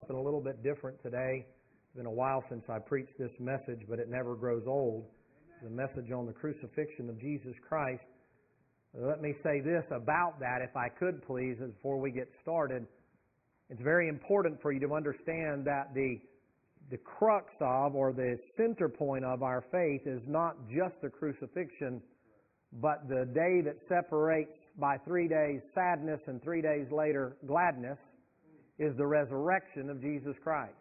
something a little bit different today. It's been a while since I preached this message, but it never grows old. The message on the crucifixion of Jesus Christ. Let me say this about that, if I could please, before we get started. It's very important for you to understand that the crux of, or the center point of our faith is not just the crucifixion, but the day that separates by 3 days sadness and 3 days later gladness is the resurrection of Jesus Christ.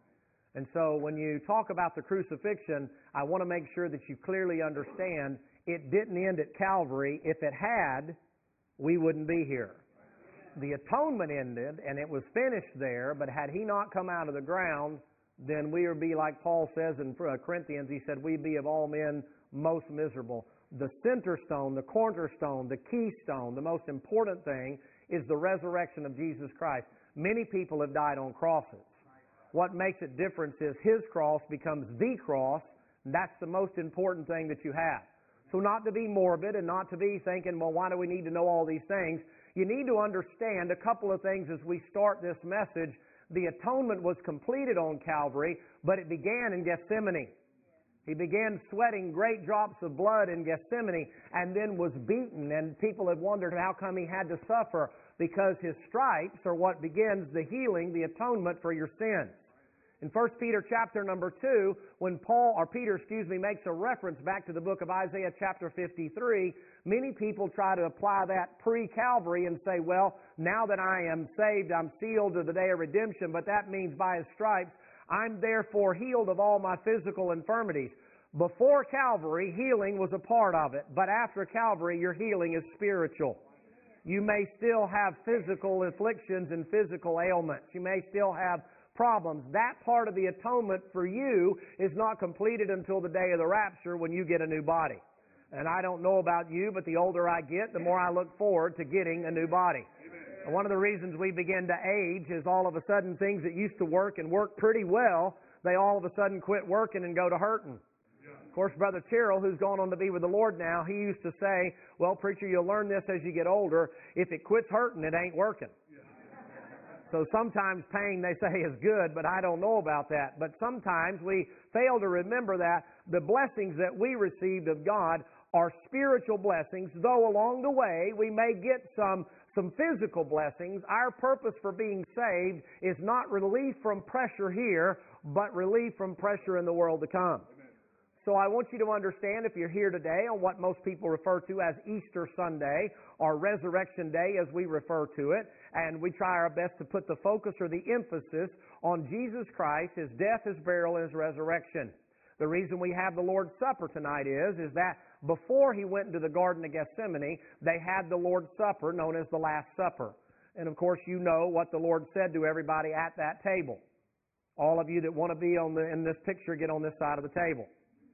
And so when you talk about the crucifixion, I want to make sure that you clearly understand it didn't end at Calvary. If it had, we wouldn't be here. The atonement ended and it was finished there, but had He not come out of the ground, then we would be like Paul says in Corinthians. He said, we be of all men most miserable. The center stone, the cornerstone, the keystone, the most important thing is the resurrection of Jesus Christ. Many people have died on crosses. What makes it different is His cross becomes the cross. And that's the most important thing that you have. So not to be morbid and not to be thinking, well, why do we need to know all these things? You need to understand a couple of things as we start this message. The atonement was completed on Calvary, but it began in Gethsemane. He began sweating great drops of blood in Gethsemane and then was beaten. And people have wondered how come He had to suffer. Because His stripes are what begins the healing, the atonement for your sins. In 1 Peter chapter number 2, when Peter makes a reference back to the book of Isaiah chapter 53, many people try to apply that pre-Calvary and say, well, now that I am saved, I'm sealed to the day of redemption, but that means by His stripes, I'm therefore healed of all my physical infirmities. Before Calvary, healing was a part of it, but after Calvary, your healing is spiritual. You may still have physical afflictions and physical ailments. You may still have problems. That part of the atonement for you is not completed until the day of the rapture when you get a new body. And I don't know about you, but the older I get, the more I look forward to getting a new body. And one of the reasons we begin to age is all of a sudden things that used to work and work pretty well, they all of a sudden quit working and go to hurting. Of course, Brother Tyrrell, who's gone on to be with the Lord now, he used to say, well, preacher, you'll learn this as you get older. If it quits hurting, it ain't working. So sometimes pain, they say, is good, but I don't know about that. But sometimes we fail to remember that the blessings that we received of God are spiritual blessings, though along the way we may get some physical blessings. Our purpose for being saved is not relief from pressure here, but relief from pressure in the world to come. So I want you to understand, if you're here today on what most people refer to as Easter Sunday, or Resurrection Day as we refer to it, and we try our best to put the focus or the emphasis on Jesus Christ, His death, His burial, and His resurrection. The reason we have the Lord's Supper tonight is that before He went into the Garden of Gethsemane, they had the Lord's Supper known as the Last Supper. And of course you know what the Lord said to everybody at that table. All of you that want to be in this picture, get on this side of the table.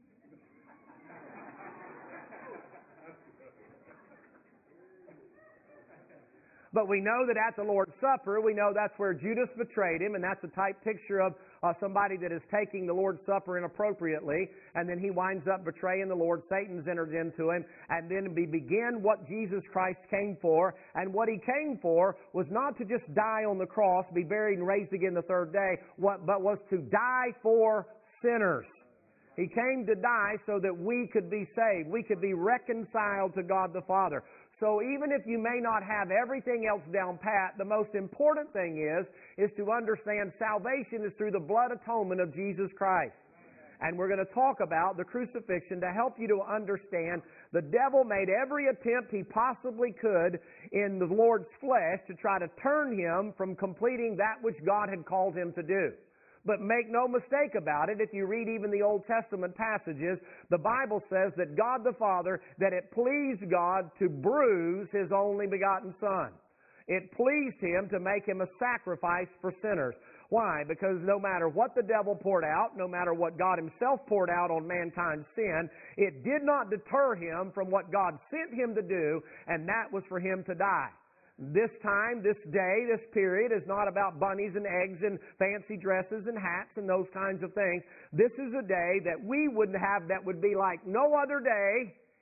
But we know that at the Lord's Supper, we know that's where Judas betrayed Him, and that's a type picture of somebody that is taking the Lord's Supper inappropriately, and then he winds up betraying the Lord. Satan's entered into him, and then we begin what Jesus Christ came for, and what He came for was not to just die on the cross, be buried and raised again the third day, but was to die for sinners. He came to die so that we could be saved. We could be reconciled to God the Father. So even if you may not have everything else down pat, the most important thing is to understand salvation is through the blood atonement of Jesus Christ. And we're going to talk about the crucifixion to help you to understand the devil made every attempt he possibly could in the Lord's flesh to try to turn Him from completing that which God had called Him to do. But make no mistake about it, if you read even the Old Testament passages, the Bible says that God the Father, that it pleased God to bruise His only begotten Son. It pleased Him to make Him a sacrifice for sinners. Why? Because no matter what the devil poured out, no matter what God Himself poured out on mankind's sin, it did not deter Him from what God sent Him to do, and that was for Him to die. This time, this day, this period is not about bunnies and eggs and fancy dresses and hats and those kinds of things. This is a day that we wouldn't have that would be like no other day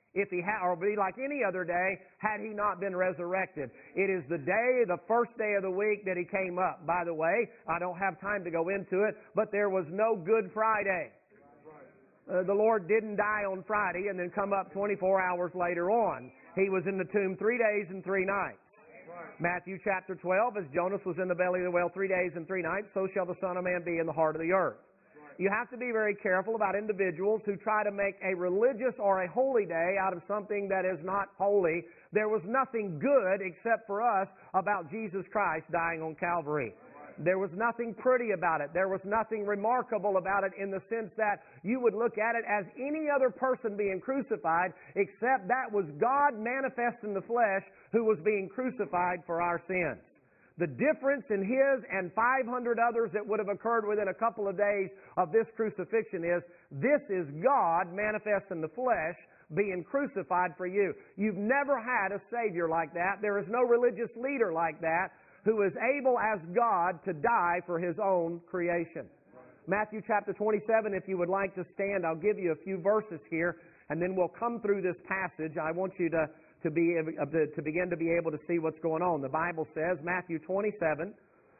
if he had, or be like any other day, had he not been resurrected. It is the day, the first day of the week that he came up. By the way, I don't have time to go into it, but there was no Good Friday. The Lord didn't die on Friday and then come up 24 hours later on. He was in the tomb 3 days and 3 nights. Matthew chapter 12, as Jonas was in the belly of the whale 3 days and 3 nights, so shall the Son of Man be in the heart of the earth. You have to be very careful about individuals who try to make a religious or a holy day out of something that is not holy. There was nothing good except for us about Jesus Christ dying on Calvary. There was nothing pretty about it. There was nothing remarkable about it in the sense that you would look at it as any other person being crucified, except that was God manifest in the flesh who was being crucified for our sins. The difference in his and 500 others that would have occurred within a couple of days of this crucifixion is, this is God manifest in the flesh being crucified for you. You've never had a Savior like that. There is no religious leader like that who is able as God to die for his own creation. Matthew chapter 27, if you would like to stand, I'll give you a few verses here, and then we'll come through this passage. I want you to begin to be able to see what's going on. The Bible says, Matthew 27,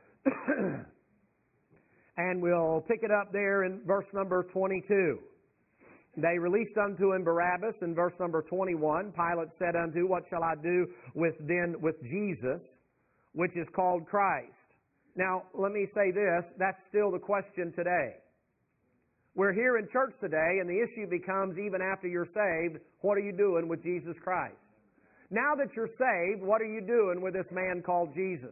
and we'll pick it up there in verse number 22. They released unto him Barabbas in verse number 21. Pilate said unto, what shall I do with Jesus, which is called Christ? Now, let me say this, that's still the question today. We're here in church today, and the issue becomes, even after you're saved, what are you doing with Jesus Christ? Now that you're saved, what are you doing with this man called Jesus?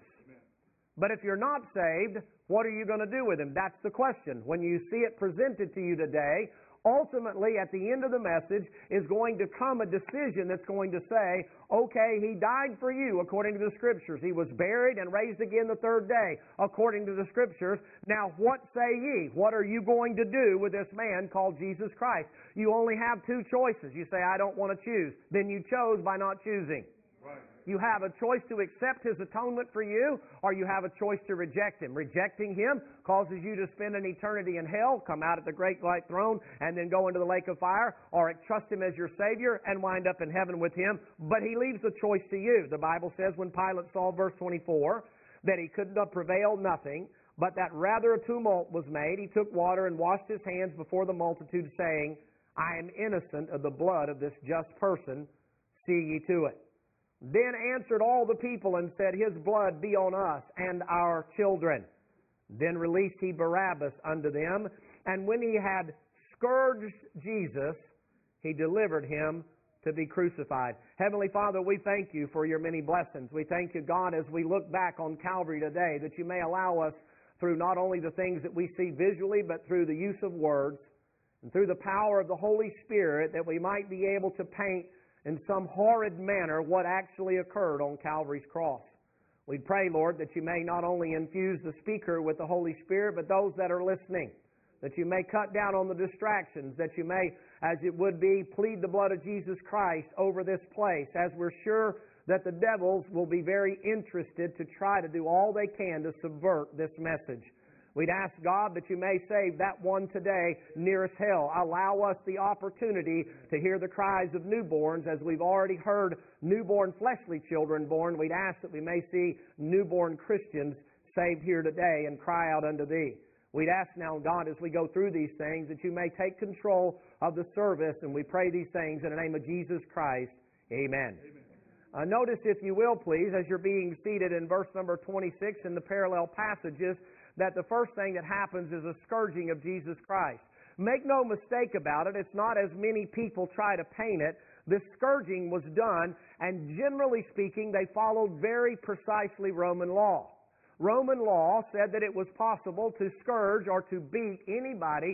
But if you're not saved, what are you going to do with him? That's the question. When you see it presented to you today, ultimately, at the end of the message, is going to come a decision that's going to say, okay, he died for you according to the Scriptures. He was buried and raised again the third day according to the Scriptures. Now, what say ye? What are you going to do with this man called Jesus Christ? You only have two choices. You say, I don't want to choose. Then you chose by not choosing. Right. You have a choice to accept his atonement for you, or you have a choice to reject him. Rejecting him causes you to spend an eternity in hell, come out at the great white throne, and then go into the lake of fire, or trust him as your Savior and wind up in heaven with him. But he leaves the choice to you. The Bible says when Pilate saw, verse 24, that he could not prevail nothing, but that rather a tumult was made, he took water and washed his hands before the multitude, saying, I am innocent of the blood of this just person, see ye to it. Then answered all the people and said, his blood be on us and our children. Then released he Barabbas unto them, and when he had scourged Jesus, he delivered him to be crucified. Heavenly Father, we thank you for your many blessings. We thank you, God, as we look back on Calvary today, that you may allow us through not only the things that we see visually, but through the use of words, and through the power of the Holy Spirit, that we might be able to paint in some horrid manner what actually occurred on Calvary's cross. We pray, Lord, that you may not only infuse the speaker with the Holy Spirit, but those that are listening, that you may cut down on the distractions, that you may, as it would be, plead the blood of Jesus Christ over this place, as we're sure that the devils will be very interested to try to do all they can to subvert this message. We'd ask, God, that you may save that one today nearest hell. Allow us the opportunity to hear the cries of newborns, as we've already heard newborn fleshly children born. We'd ask that we may see newborn Christians saved here today and cry out unto thee. We'd ask now, God, as we go through these things, that you may take control of the service, and we pray these things in the name of Jesus Christ. Amen. Notice, if you will, please, as you're being seated in verse number 26 in the parallel passages, that the first thing that happens is a scourging of Jesus Christ. Make no mistake about it, it's not as many people try to paint it. This scourging was done, and generally speaking, they followed very precisely Roman law. Roman law said that it was possible to scourge or to beat anybody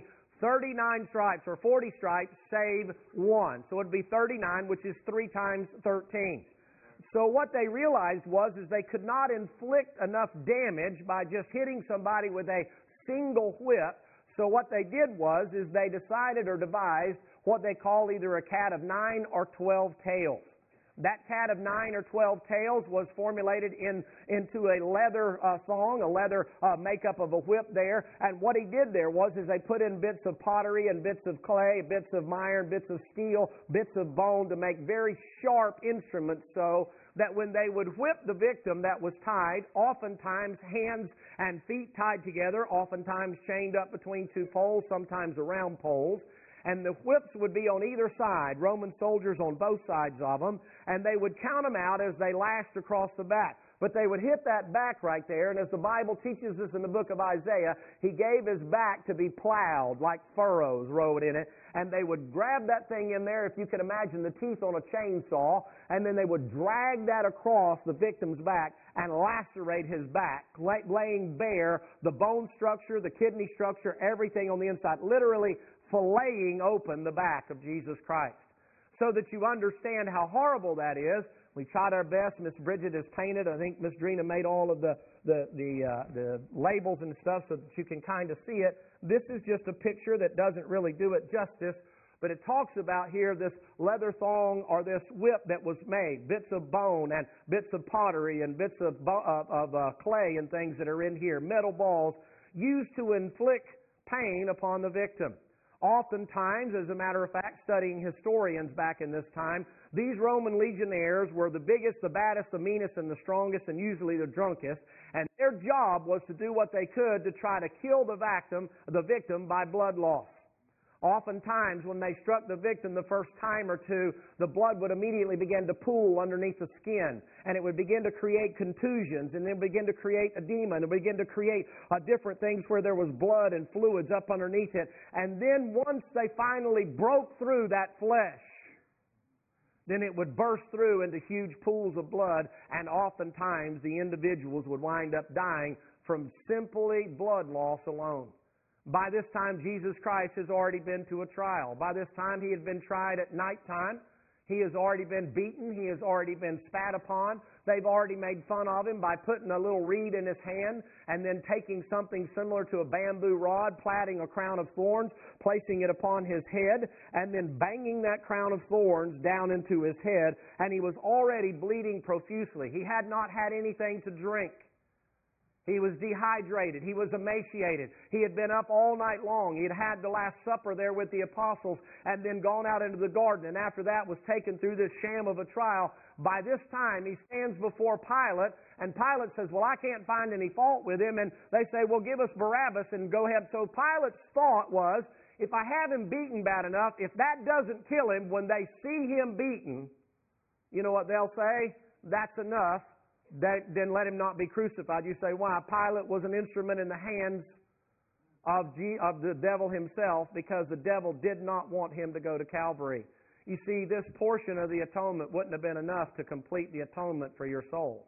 39 stripes or 40 stripes, save one. So it would be 39, which is 3 times 13. So what they realized was they could not inflict enough damage by just hitting somebody with a single whip. So what they did was they decided or devised what they call either a cat of 9 or 12 tails. That cat of 9 or 12 tails was formulated into a leather thong, a leather makeup of a whip there. And what he did there was they put in bits of pottery and bits of clay, bits of iron, bits of steel, bits of bone to make very sharp instruments so that when they would whip the victim that was tied, oftentimes hands and feet tied together, oftentimes chained up between two poles, sometimes around poles, and the whips would be on either side, Roman soldiers on both sides of them, and they would count them out as they lashed across the back. But they would hit that back right there, and as the Bible teaches us in the book of Isaiah, he gave his back to be plowed, like furrows rode in it, and they would grab that thing in there, if you can imagine the teeth on a chainsaw, and then they would drag that across the victim's back and lacerate his back, laying bare the bone structure, the kidney structure, everything on the inside, literally filleting open the back of Jesus Christ. So that you understand how horrible that is, we tried our best. Miss Bridget has painted. I think Miss Drina made all of the labels and stuff so that you can kind of see it. This is just a picture that doesn't really do it justice, but it talks about here this leather thong or this whip that was made, bits of bone and bits of pottery and bits of clay and things that are in here, metal balls used to inflict pain upon the victim. Oftentimes, as a matter of fact, studying historians back in this time, these Roman legionnaires were the biggest, the baddest, the meanest, and the strongest, and usually the drunkest. And their job was to do what they could to try to kill the victim by blood loss. Oftentimes, when they struck the victim the first time or two, the blood would immediately begin to pool underneath the skin, and it would begin to create contusions, and then begin to create edema, and begin to create different things where there was blood and fluids up underneath it. And then once they finally broke through that flesh, then it would burst through into huge pools of blood, and oftentimes the individuals would wind up dying from simply blood loss alone. By this time, Jesus Christ has already been to a trial. By this time, he had been tried at nighttime. He has already been beaten. He has already been spat upon. They've already made fun of him by putting a little reed in his hand and then taking something similar to a bamboo rod, plaiting a crown of thorns, placing it upon his head, and then banging that crown of thorns down into his head. And he was already bleeding profusely. He had not had anything to drink. He was dehydrated. He was emaciated. He had been up all night long. He had had the Last Supper there with the apostles and then gone out into the garden, and after that was taken through this sham of a trial. By this time, he stands before Pilate, and Pilate says, well, I can't find any fault with him. And they say, well, give us Barabbas and go ahead. So Pilate's thought was, if I have him beaten bad enough, if that doesn't kill him, when they see him beaten, you know what they'll say? That's enough. Then let him not be crucified. You say, why? Pilate was an instrument in the hands of the devil himself, because the devil did not want him to go to Calvary. You see, this portion of the atonement wouldn't have been enough to complete the atonement for your soul.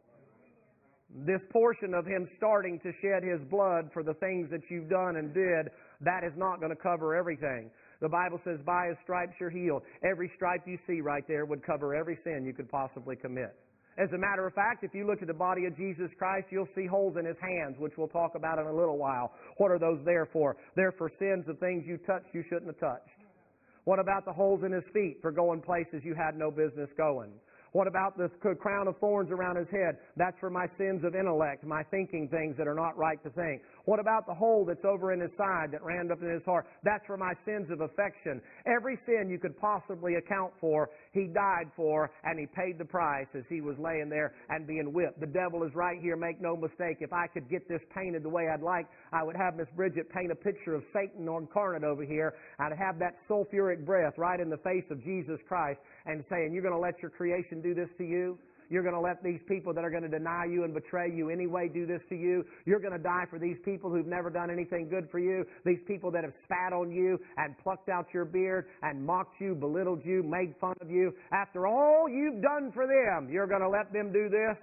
This portion of him starting to shed his blood for the things that you've done and did, that is not going to cover everything. The Bible says, by his stripes you're healed. Every stripe you see right there would cover every sin you could possibly commit. As a matter of fact, if you look at the body of Jesus Christ, you'll see holes in his hands, which we'll talk about in a little while. What are those there for? They're for sins of things you touched you shouldn't have touched. What about the holes in his feet? For going places you had no business going. What about the crown of thorns around his head? That's for my sins of intellect, my thinking things that are not right to think. What about the hole that's over in his side that ran up in his heart? That's for my sins of affection. Every sin you could possibly account for, he died for, and he paid the price as he was laying there and being whipped. The devil is right here, make no mistake. If I could get this painted the way I'd like, I would have Miss Bridget paint a picture of Satan incarnate over here. I'd have that sulfuric breath right in the face of Jesus Christ and saying, you're going to let your creation do this to you? You're going to let these people that are going to deny you and betray you anyway do this to you? You're going to die for these people who've never done anything good for you? These people that have spat on you and plucked out your beard and mocked you, belittled you, made fun of you? After all you've done for them, you're going to let them do this?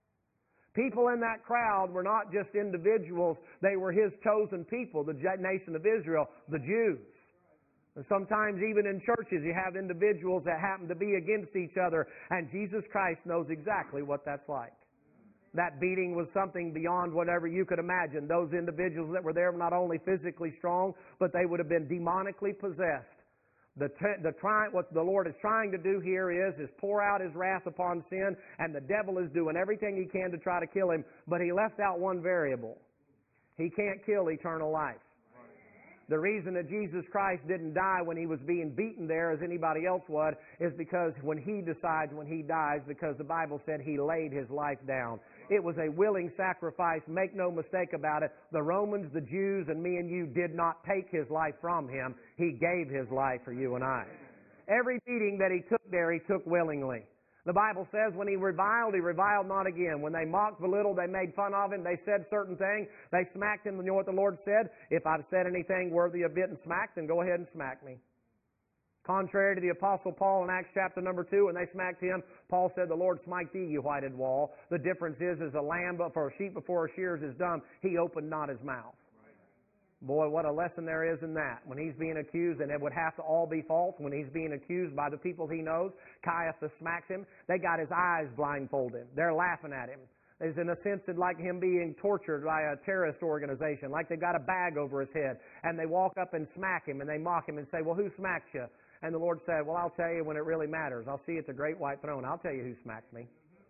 People in that crowd were not just individuals. They were his chosen people, the nation of Israel, the Jews. And sometimes even in churches you have individuals that happen to be against each other, and Jesus Christ knows exactly what that's like. That beating was something beyond whatever you could imagine. Those individuals that were there were not only physically strong, but they would have been demonically possessed What the Lord is trying to do here is pour out His wrath upon sin, and the devil is doing everything he can to try to kill him, but he left out one variable. He can't kill eternal life. The reason that Jesus Christ didn't die when He was being beaten there as anybody else would is because when He decides when He dies, because the Bible said He laid His life down. It was a willing sacrifice. Make no mistake about it. The Romans, the Jews, and me and you did not take His life from Him. He gave His life for you and I. Every beating that He took there, He took willingly. The Bible says when He reviled not again. When they mocked, belittled, they made fun of Him, they said certain things, they smacked Him. You know what the Lord said? If I've said anything worthy of getting smacked, then go ahead and smack me. Contrary to the Apostle Paul in Acts chapter number 2, when they smacked him, Paul said, the Lord smite thee, you whited wall. The difference is a lamb for a sheep before a shears is dumb, he opened not his mouth. Boy, what a lesson there is in that. When he's being accused, and it would have to all be false, when he's being accused by the people he knows, Caiaphas smacks him, they got his eyes blindfolded. They're laughing at him. It's in a sense like him being tortured by a terrorist organization, like they've got a bag over his head, and they walk up and smack him, and they mock him and say, well, who smacked you? And the Lord said, well, I'll tell you when it really matters. I'll see you at the great white throne. I'll tell you who smacked me.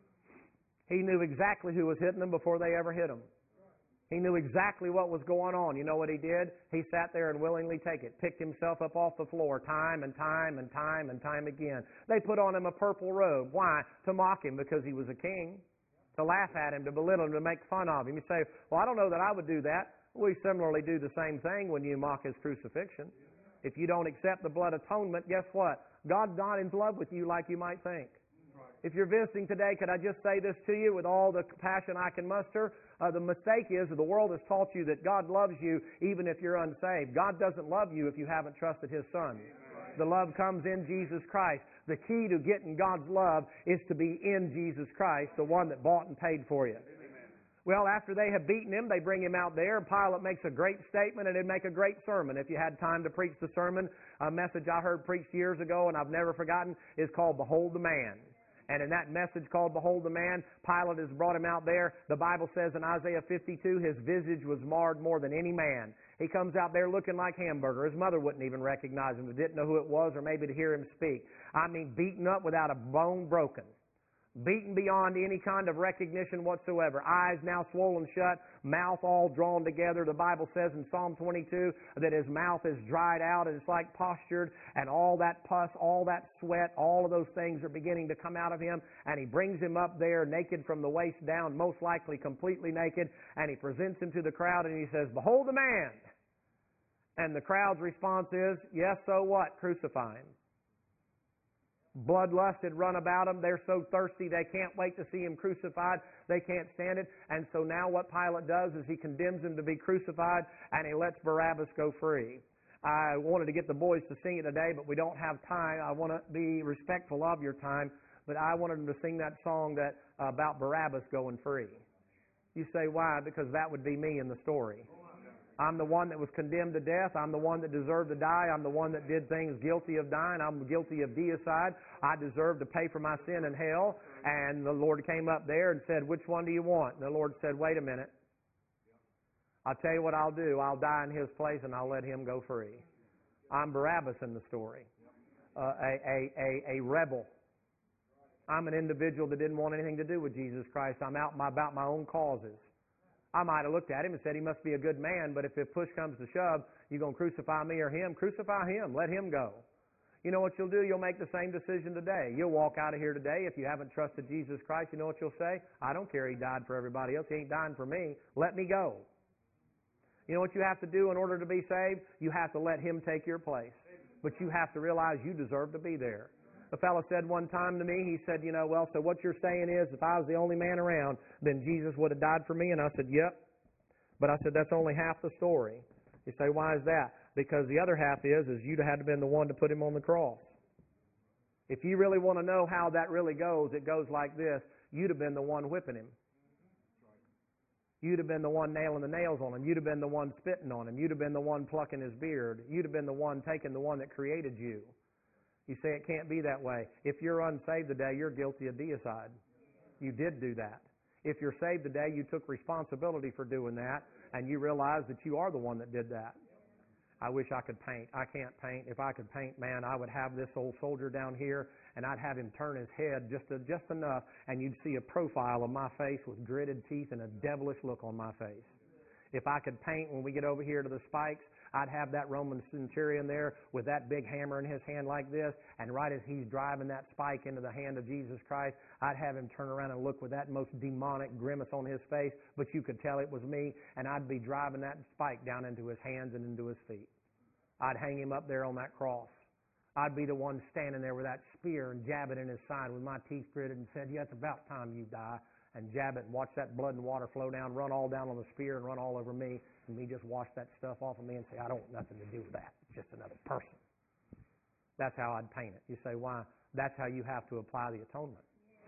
He knew exactly who was hitting them before they ever hit him. He knew exactly what was going on. You know what he did? He sat there and willingly picked himself up off the floor time and time and time and time again. They put on him a purple robe. Why? To mock him because he was a king. To laugh at him, to belittle him, to make fun of him. You say, well, I don't know that I would do that. We similarly do the same thing when you mock His crucifixion. If you don't accept the blood atonement, guess what? God's not in love with you like you might think. If you're visiting today, could I just say this to you with all the compassion I can muster? The mistake is that the world has taught you that God loves you even if you're unsaved. God doesn't love you if you haven't trusted His Son. The love comes in Jesus Christ. The key to getting God's love is to be in Jesus Christ, the one that bought and paid for you. Well, after they have beaten Him, they bring Him out there. Pilate makes a great statement, and it'd make a great sermon. If you had time to preach the sermon, a message I heard preached years ago, and I've never forgotten, is called Behold the Man. And in that message called Behold the Man, Pilate has brought Him out there. The Bible says in Isaiah 52, His visage was marred more than any man. He comes out there looking like hamburger. His mother wouldn't even recognize Him, didn't know who it was, or maybe to hear Him speak. I mean, beaten up without a bone broken. Beaten beyond any kind of recognition whatsoever. Eyes now swollen shut, mouth all drawn together. The Bible says in Psalm 22 that His mouth is dried out and it's like postured, and all that pus, all that sweat, all of those things are beginning to come out of Him, and He brings Him up there naked from the waist down, most likely completely naked, and He presents Him to the crowd and He says, Behold the man! And the crowd's response is, yes, so what? Crucify Him. Bloodlust had run about them. They're so thirsty they can't wait to see Him crucified. They can't stand it. And so now what Pilate does is he condemns Him to be crucified, and he lets Barabbas go free. I wanted to get the boys to sing it today, but we don't have time. I want to be respectful of your time, but I wanted them to sing that song that about Barabbas going free. You say, why? Because that would be me in the story. I'm the one that was condemned to death. I'm the one that deserved to die. I'm the one that did things guilty of dying. I'm guilty of deicide. I deserve to pay for my sin in hell. And the Lord came up there and said, which one do you want? And the Lord said, wait a minute. I'll tell you what I'll do. I'll die in His place and I'll let Him go free. I'm Barabbas in the story. A rebel. I'm an individual that didn't want anything to do with Jesus Christ. I'm out about my own causes. I might have looked at Him and said He must be a good man, but if push comes to shove, you're going to crucify me or Him, crucify Him. Let Him go. You know what you'll do? You'll make the same decision today. You'll walk out of here today. If you haven't trusted Jesus Christ, you know what you'll say? I don't care. He died for everybody else. He ain't dying for me. Let me go. You know what you have to do in order to be saved? You have to let Him take your place. But you have to realize you deserve to be there. A fellow said one time to me, he said, well, so what you're saying is if I was the only man around, then Jesus would have died for me? And I said, yep. But I said, that's only half the story. You say, why is that? Because the other half is you'd have had to been the one to put Him on the cross. If you really want to know how that really goes, it goes like this. You'd have been the one whipping Him. You'd have been the one nailing the nails on Him. You'd have been the one spitting on Him. You'd have been the one plucking His beard. You'd have been the one taking the one that created you. You say it can't be that way. If you're unsaved today, you're guilty of deicide. You did do that. If you're saved today, you took responsibility for doing that, and you realize that you are the one that did that. I wish I could paint. I can't paint. If I could paint, man, I would have this old soldier down here, and I'd have him turn his head just enough, and you'd see a profile of my face with gritted teeth and a devilish look on my face. If I could paint when we get over here to the spikes, I'd have that Roman centurion there with that big hammer in his hand like this, and right as he's driving that spike into the hand of Jesus Christ, I'd have him turn around and look with that most demonic grimace on his face, but you could tell it was me, and I'd be driving that spike down into his hands and into his feet. I'd hang him up there on that cross. I'd be the one standing there with that spear and jab it in his side with my teeth gritted and said, yeah, it's about time you die. And jab it and watch that blood and water flow down, run all down on the spear and run all over me, and me just wash that stuff off of me and say, I don't want nothing to do with that. It's just another person. That's how I'd paint it. You say, why? That's how you have to apply the atonement.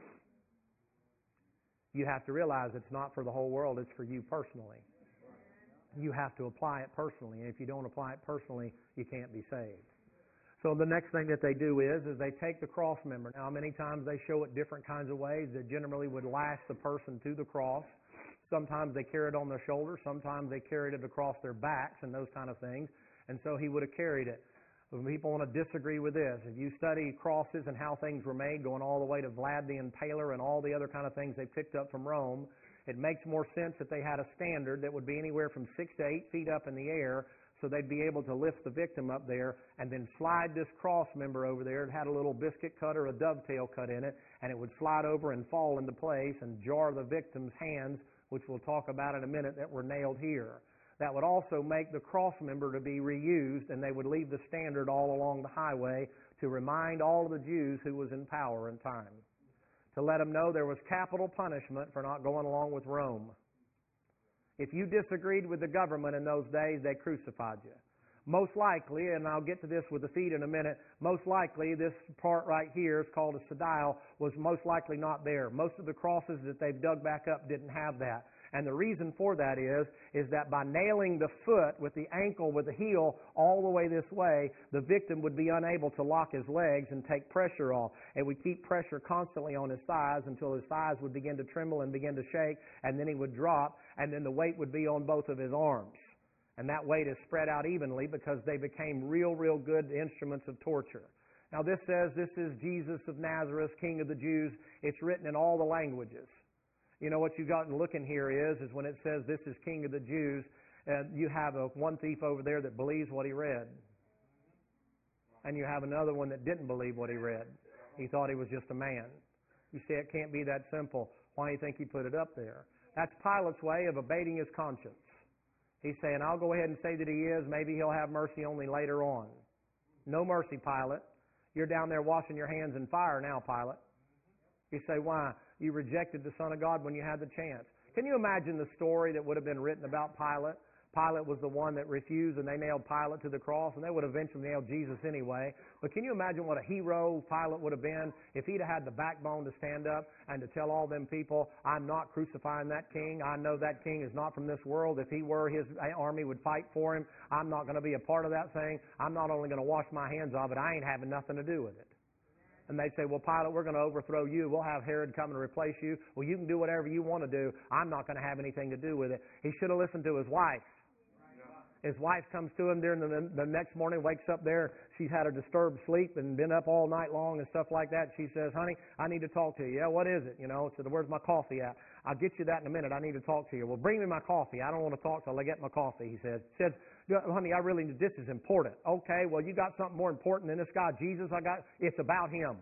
You have to realize it's not for the whole world, it's for you personally. You have to apply it personally, and if you don't apply it personally, you can't be saved. So the next thing that they do is they take the cross member. Now, many times they show it different kinds of ways. They generally would lash the person to the cross. Sometimes they carry it on their shoulders. Sometimes they carried it across their backs and those kind of things. And so he would have carried it. People want to disagree with this. If you study crosses and how things were made, going all the way to Vlad the Impaler and all the other kind of things they picked up from Rome, it makes more sense that they had a standard that would be anywhere from 6 to 8 feet up in the air, so they'd be able to lift the victim up there and then slide this cross member over there. It had a little biscuit cut or a dovetail cut in it, and it would slide over and fall into place and jar the victim's hands, which we'll talk about in a minute, that were nailed here. That would also make the cross member to be reused, and they would leave the standard all along the highway to remind all of the Jews who was in power in time, to let them know there was capital punishment for not going along with Rome. If you disagreed with the government in those days, they crucified you. Most likely, and I'll get to this with the feet in a minute, most likely this part right here is called a sedile, was most likely not there. Most of the crosses that they've dug back up didn't have that. And the reason for that is that by nailing the foot with the ankle, with the heel, all the way this way, the victim would be unable to lock his legs and take pressure off. It would keep pressure constantly on his thighs until his thighs would begin to tremble and begin to shake, and then he would drop, and then the weight would be on both of his arms. And that weight is spread out evenly because they became real good instruments of torture. Now this says this is Jesus of Nazareth, King of the Jews. It's written in all the languages. You know what you've got to look in here is when it says this is King of the Jews, you have one thief over there that believes what he read. And you have another one that didn't believe what he read. He thought he was just a man. You see, it can't be that simple. Why do you think he put it up there? That's Pilate's way of abating his conscience. He's saying, I'll go ahead and say that he is. Maybe he'll have mercy only later on. No mercy, Pilate. You're down there washing your hands in fire now, Pilate. You say, why? You rejected the Son of God when you had the chance. Can you imagine the story that would have been written about Pilate? Pilate was the one that refused, and they nailed Pilate to the cross, and they would eventually nail Jesus anyway. But can you imagine what a hero Pilate would have been if he'd have had the backbone to stand up and to tell all them people, I'm not crucifying that king. I know that king is not from this world. If he were, his army would fight for him. I'm not going to be a part of that thing. I'm not only going to wash my hands of it, I ain't having nothing to do with it. And they'd say, well, Pilate, we're going to overthrow you. We'll have Herod come and replace you. Well, you can do whatever you want to do. I'm not going to have anything to do with it. He should have listened to his wife. His wife comes to him during the next morning, wakes up there. She's had a disturbed sleep and been up all night long and stuff like that. She says, honey, I need to talk to you. Yeah, what is it? You know, said, where's my coffee at? I'll get you that in a minute. I need to talk to you. Well, bring me my coffee. I don't want to talk till I get my coffee, he says. She says, honey, I really need this is important. Okay, well, you got something more important than this guy, Jesus? It's about him.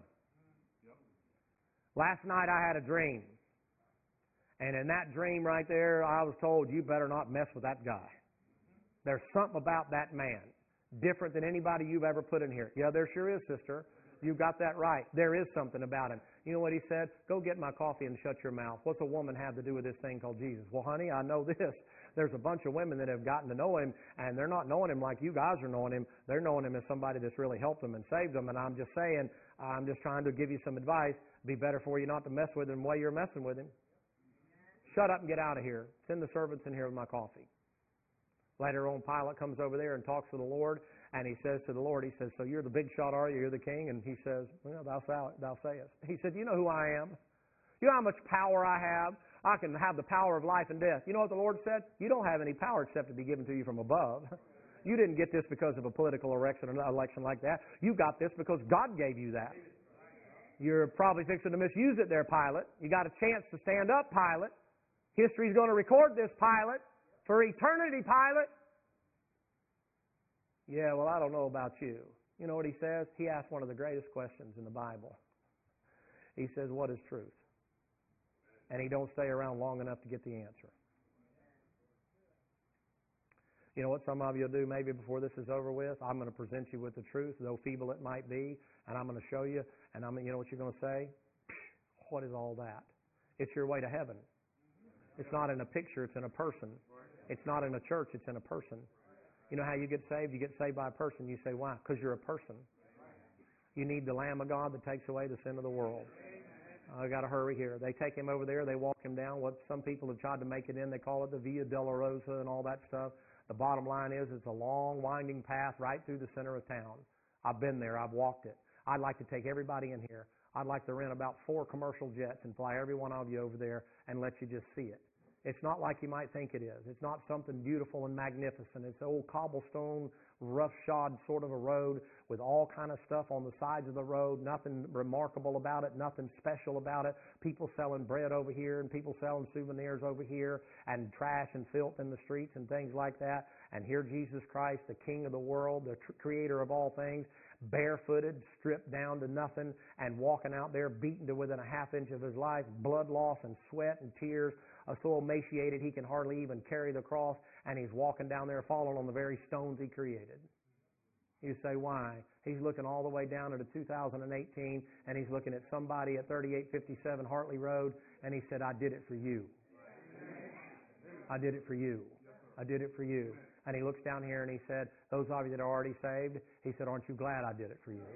Last night I had a dream. And in that dream right there, I was told, you better not mess with that guy. There's something about that man, different than anybody you've ever put in here. Yeah, there sure is, sister. You got that right. There is something about him. You know what he said? Go get my coffee and shut your mouth. What's a woman have to do with this thing called Jesus? Well, honey, I know this. There's a bunch of women that have gotten to know him, and they're not knowing him like you guys are knowing him. They're knowing him as somebody that's really helped them and saved them. And I'm just saying, I'm just trying to give you some advice. It'd be better for you not to mess with him while you're messing with him. Shut up and get out of here. Send the servants in here with my coffee. Later on, Pilate comes over there and talks to the Lord, and he says to the Lord, he says, so you're the big shot, are you? You're the king? And he says, well, thou sayest. He said, you know who I am? You know how much power I have? I can have the power of life and death. You know what the Lord said? You don't have any power except to be given to you from above. You didn't get this because of a political election like that. You got this because God gave you that. You're probably fixing to misuse it there, Pilate. You got a chance to stand up, Pilate. History's going to record this, Pilate. For eternity, Pilate. Yeah, well, I don't know about you. You know what he says? He asked one of the greatest questions in the Bible. He says, what is truth? And he don't stay around long enough to get the answer. You know what some of you will do maybe before this is over with? I'm going to present you with the truth, though feeble it might be, and I'm going to show you, and you know what you're going to say? What is all that? It's your way to heaven. It's not in a picture, it's in a person. It's not in a church, it's in a person. You know how you get saved? You get saved by a person. You say, why? Because you're a person. You need the Lamb of God that takes away the sin of the world. I got to hurry here. They take him over there, they walk him down. What some people have tried to make it in, they call it the Via Dolorosa and all that stuff. The bottom line is it's a long, winding path right through the center of town. I've been there. I've walked it. I'd like to take everybody in here. I'd like to rent about 4 commercial jets and fly every one of you over there and let you just see it. It's not like you might think it is. It's not something beautiful and magnificent. It's an old cobblestone, roughshod sort of a road with all kind of stuff on the sides of the road. Nothing remarkable about it. Nothing special about it. People selling bread over here and people selling souvenirs over here and trash and filth in the streets and things like that. And here Jesus Christ, the King of the world, the creator of all things, barefooted, stripped down to nothing and walking out there beaten to within a half inch of his life, blood loss and sweat and tears, so emaciated he can hardly even carry the cross, and he's walking down there falling on the very stones he created. You say, why? He's looking all the way down into 2018, and he's looking at somebody at 3857 Hartley Road, and he said, I did it for you. I did it for you. I did it for you. And he looks down here and he said, those of you that are already saved, he said, aren't you glad I did it for you?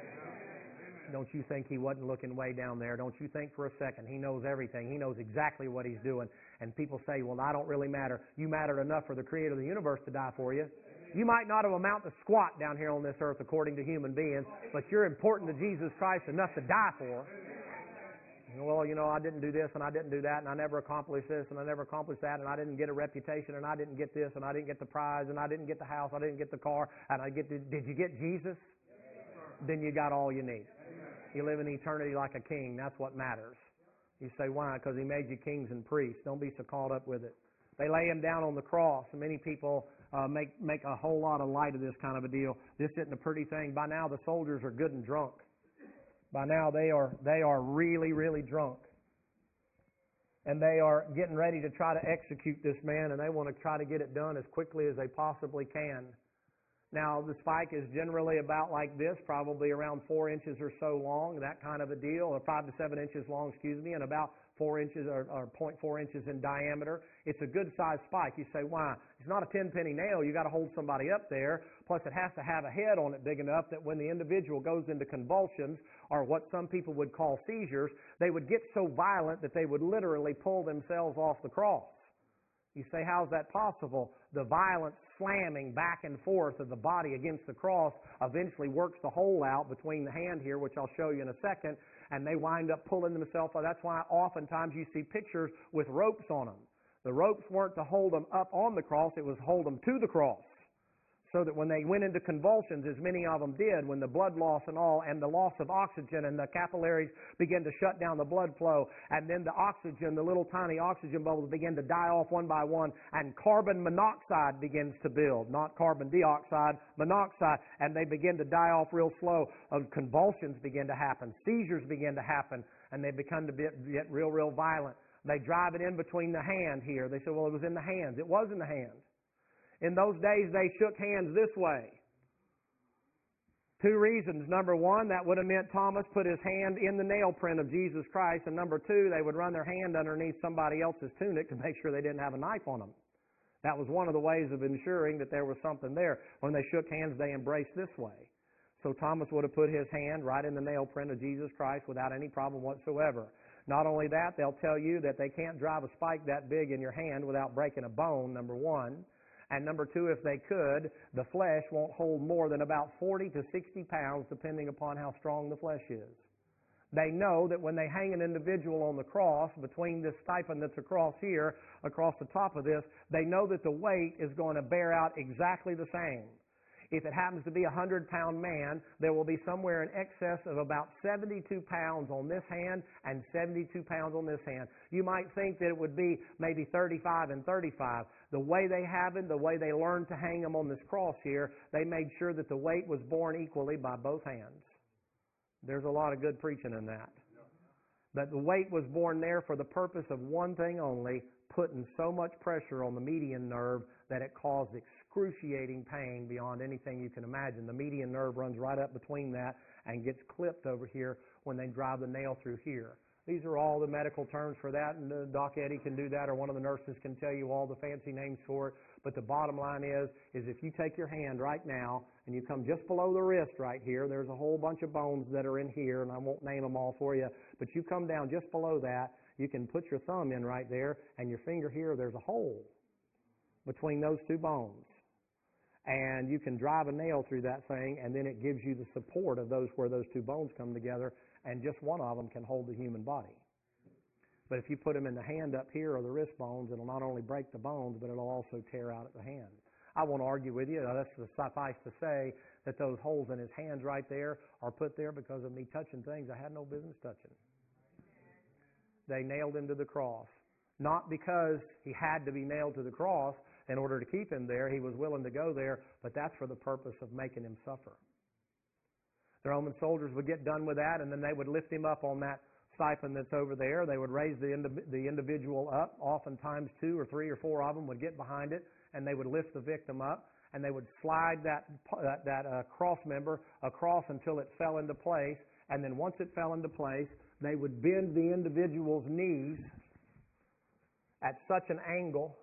Don't you think he wasn't looking way down there? Don't you think for a second. He knows everything. He knows exactly what he's doing. And people say, well, I don't really matter. You mattered enough for the creator of the universe to die for you. You might not have amounted to squat down here on this earth according to human beings, but you're important to Jesus Christ enough to die for. Well, you know, I didn't do this and I didn't do that and I never accomplished this and I never accomplished that and I didn't get a reputation and I didn't get this and I didn't get the prize and I didn't get the house, I didn't get the car, and did you get Jesus? Then you got all you need. You live in eternity like a king. That's what matters. You say, why? Because he made you kings and priests. Don't be so caught up with it. They lay him down on the cross, and many people make a whole lot of light of this kind of a deal. This isn't a pretty thing. By now, the soldiers are good and drunk. By now, they are really, really drunk. And they are getting ready to try to execute this man, and they want to try to get it done as quickly as they possibly can. Now, the spike is generally about like this, probably around 4 inches or so long, that kind of a deal, or 5 to 7 inches long, and about 4 inches or 0.4 inches in diameter. It's a good-sized spike. You say, why? It's not a 10-penny nail. You got to hold somebody up there. Plus, it has to have a head on it big enough that when the individual goes into convulsions, or what some people would call seizures, they would get so violent that they would literally pull themselves off the cross. You say, how's that possible? The violent slamming back and forth of the body against the cross eventually works the hole out between the hand here, which I'll show you in a second, and they wind up pulling themselves out. That's why oftentimes you see pictures with ropes on them. The ropes weren't to hold them up on the cross, it was to hold them to the cross. So that when they went into convulsions, as many of them did, when the blood loss and all, and the loss of oxygen, and the capillaries begin to shut down the blood flow, and then the oxygen, the little tiny oxygen bubbles begin to die off one by one, and carbon monoxide begins to build, not carbon dioxide, monoxide, and they begin to die off real slow. Convulsions begin to happen, seizures begin to happen, and they become to get real, real violent. They drive it in between the hand here. They say, well, it was in the hands. It was in the hand. In those days, they shook hands this way. 2 reasons. Number 1, that would have meant Thomas put his hand in the nail print of Jesus Christ. And number 2, they would run their hand underneath somebody else's tunic to make sure they didn't have a knife on them. That was one of the ways of ensuring that there was something there. When they shook hands, they embraced this way. So Thomas would have put his hand right in the nail print of Jesus Christ without any problem whatsoever. Not only that, they'll tell you that they can't drive a spike that big in your hand without breaking a bone, number 1. And number 2, if they could, the flesh won't hold more than about 40 to 60 pounds, depending upon how strong the flesh is. They know that when they hang an individual on the cross, between this stipend that's across here, across the top of this, they know that the weight is going to bear out exactly the same. If it happens to be a 100-pound man, there will be somewhere in excess of about 72 pounds on this hand and 72 pounds on this hand. You might think that it would be maybe 35 and 35. The way they have it, the way they learned to hang them on this cross here, they made sure that the weight was borne equally by both hands. There's a lot of good preaching in that. But the weight was borne there for the purpose of one thing only, putting so much pressure on the median nerve that it caused excruciating pain beyond anything you can imagine. The median nerve runs right up between that and gets clipped over here when they drive the nail through here. These are all the medical terms for that, and Doc Eddie can do that, or one of the nurses can tell you all the fancy names for it. But the bottom line is if you take your hand right now and you come just below the wrist right here, there's a whole bunch of bones that are in here, and I won't name them all for you, but you come down just below that, you can put your thumb in right there, and your finger here, there's a hole between those two bones. And you can drive a nail through that thing, and then it gives you the support of those where those two bones come together, and just one of them can hold the human body. But if you put them in the hand up here or the wrist bones, it'll not only break the bones, but it'll also tear out at the hand. I won't argue with you. That's suffice to say that those holes in his hands right there are put there because of me touching things I had no business touching. They nailed him to the cross. Not because he had to be nailed to the cross in order to keep him there. He was willing to go there, but that's for the purpose of making him suffer. The Roman soldiers would get done with that, and then they would lift him up on that siphon that's over there. They would raise the individual up. Oftentimes 2 or 3 or 4 of them would get behind it, and they would lift the victim up, and they would slide that cross member across until it fell into place. And then once it fell into place, they would bend the individual's knees at such an angle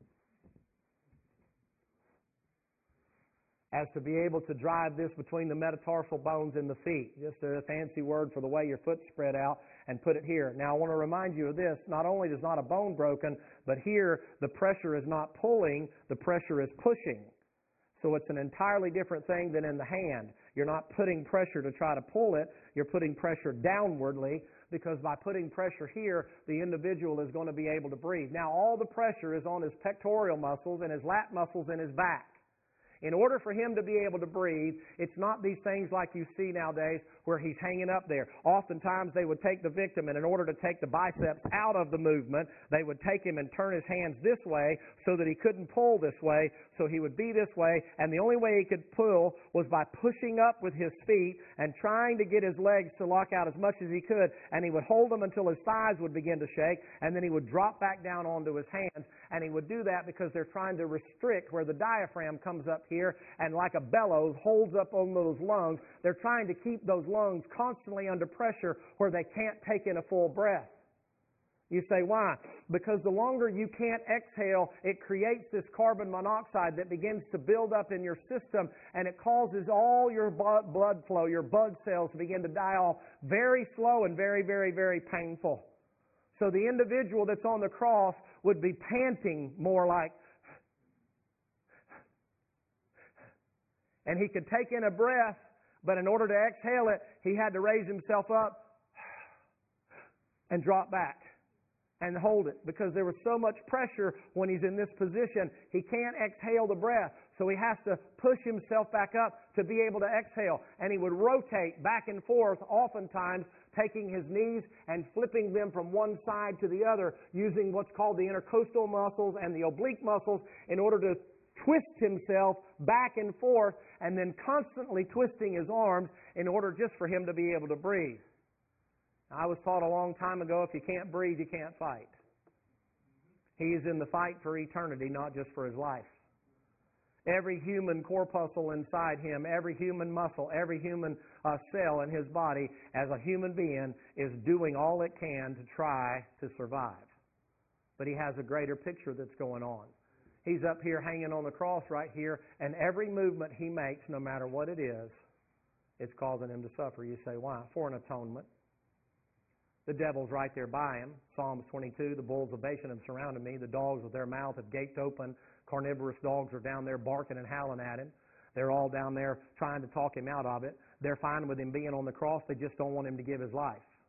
as to be able to drive this between the metatarsal bones in the feet. Just a fancy word for the way your foot's spread out, and put it here. Now I want to remind you of this. Not only is not a bone broken, but here the pressure is not pulling, the pressure is pushing. So it's an entirely different thing than in the hand. You're not putting pressure to try to pull it, you're putting pressure downwardly, because by putting pressure here, the individual is going to be able to breathe. Now all the pressure is on his pectoral muscles and his lat muscles in his back. In order for him to be able to breathe, it's not these things like you see nowadays where he's hanging up there. Oftentimes they would take the victim, and in order to take the biceps out of the movement, they would take him and turn his hands this way so that he couldn't pull this way, so he would be this way, and the only way he could pull was by pushing up with his feet and trying to get his legs to lock out as much as he could, and he would hold them until his thighs would begin to shake, and then he would drop back down onto his hands, and he would do that because they're trying to restrict where the diaphragm comes up here and like a bellows holds up on those lungs. They're trying to keep those lungs constantly under pressure where they can't take in a full breath. You say, why? Because the longer you can't exhale, it creates this carbon monoxide that begins to build up in your system, and it causes all your blood flow, your blood cells to begin to die off very slow and very, very, very painful. So the individual that's on the cross would be panting more like, and he could take in a breath, but in order to exhale it, he had to raise himself up and drop back and hold it, because there was so much pressure when he's in this position. He can't exhale the breath, so he has to push himself back up to be able to exhale. And he would rotate back and forth, oftentimes taking his knees and flipping them from one side to the other, using what's called the intercostal muscles and the oblique muscles in order to twist himself back and forth, and then constantly twisting his arms in order just for him to be able to breathe. I was taught a long time ago, if you can't breathe, you can't fight. He is in the fight for eternity, not just for his life. Every human corpuscle inside him, every human muscle, every human cell in his body as a human being is doing all it can to try to survive. But he has a greater picture that's going on. He's up here hanging on the cross right here, and every movement he makes, no matter what it is, it's causing him to suffer. You say, why? For an atonement. The devil's right there by him. Psalms 22, the bulls of Bashan have surrounded me. The dogs with their mouth have gaped open. Carnivorous dogs are down there barking and howling at him. They're all down there trying to talk him out of it. They're fine with him being on the cross. They just don't want him to give his life.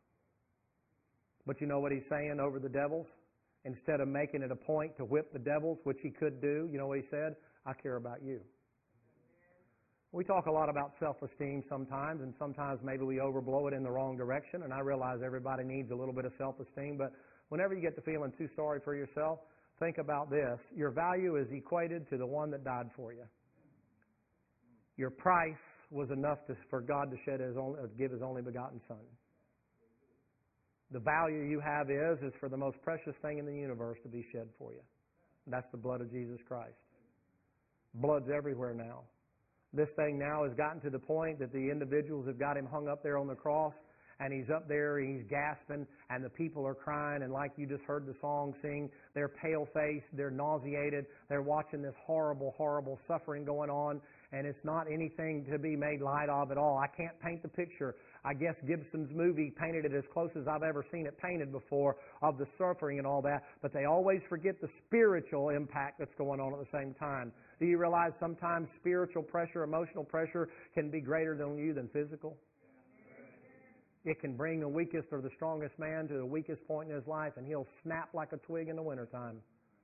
But you know what he's saying over the devils? Instead of making it a point to whip the devils, which he could do, you know what he said? I care about you. We talk a lot about self-esteem sometimes, and sometimes maybe we overblow it in the wrong direction, and I realize everybody needs a little bit of self-esteem, but whenever you get to feeling too sorry for yourself, think about this. Your value is equated to the one that died for you. Your price was enough for God to give His only begotten Son. The value you have is for the most precious thing in the universe to be shed for you. That's the blood of Jesus Christ. Blood's everywhere now. This thing now has gotten to the point that the individuals have got Him hung up there on the cross, and He's up there, and He's gasping, and the people are crying, and like you just heard the song sing, they're pale-faced, they're nauseated, they're watching this horrible, horrible suffering going on, and it's not anything to be made light of at all. I can't paint the picture. I guess Gibson's movie painted it as close as I've ever seen it painted before of the suffering and all that, but they always forget the spiritual impact that's going on at the same time. Do you realize sometimes spiritual pressure, emotional pressure can be greater than you than physical? It can bring the weakest or the strongest man to the weakest point in his life, and he'll snap like a twig in the wintertime.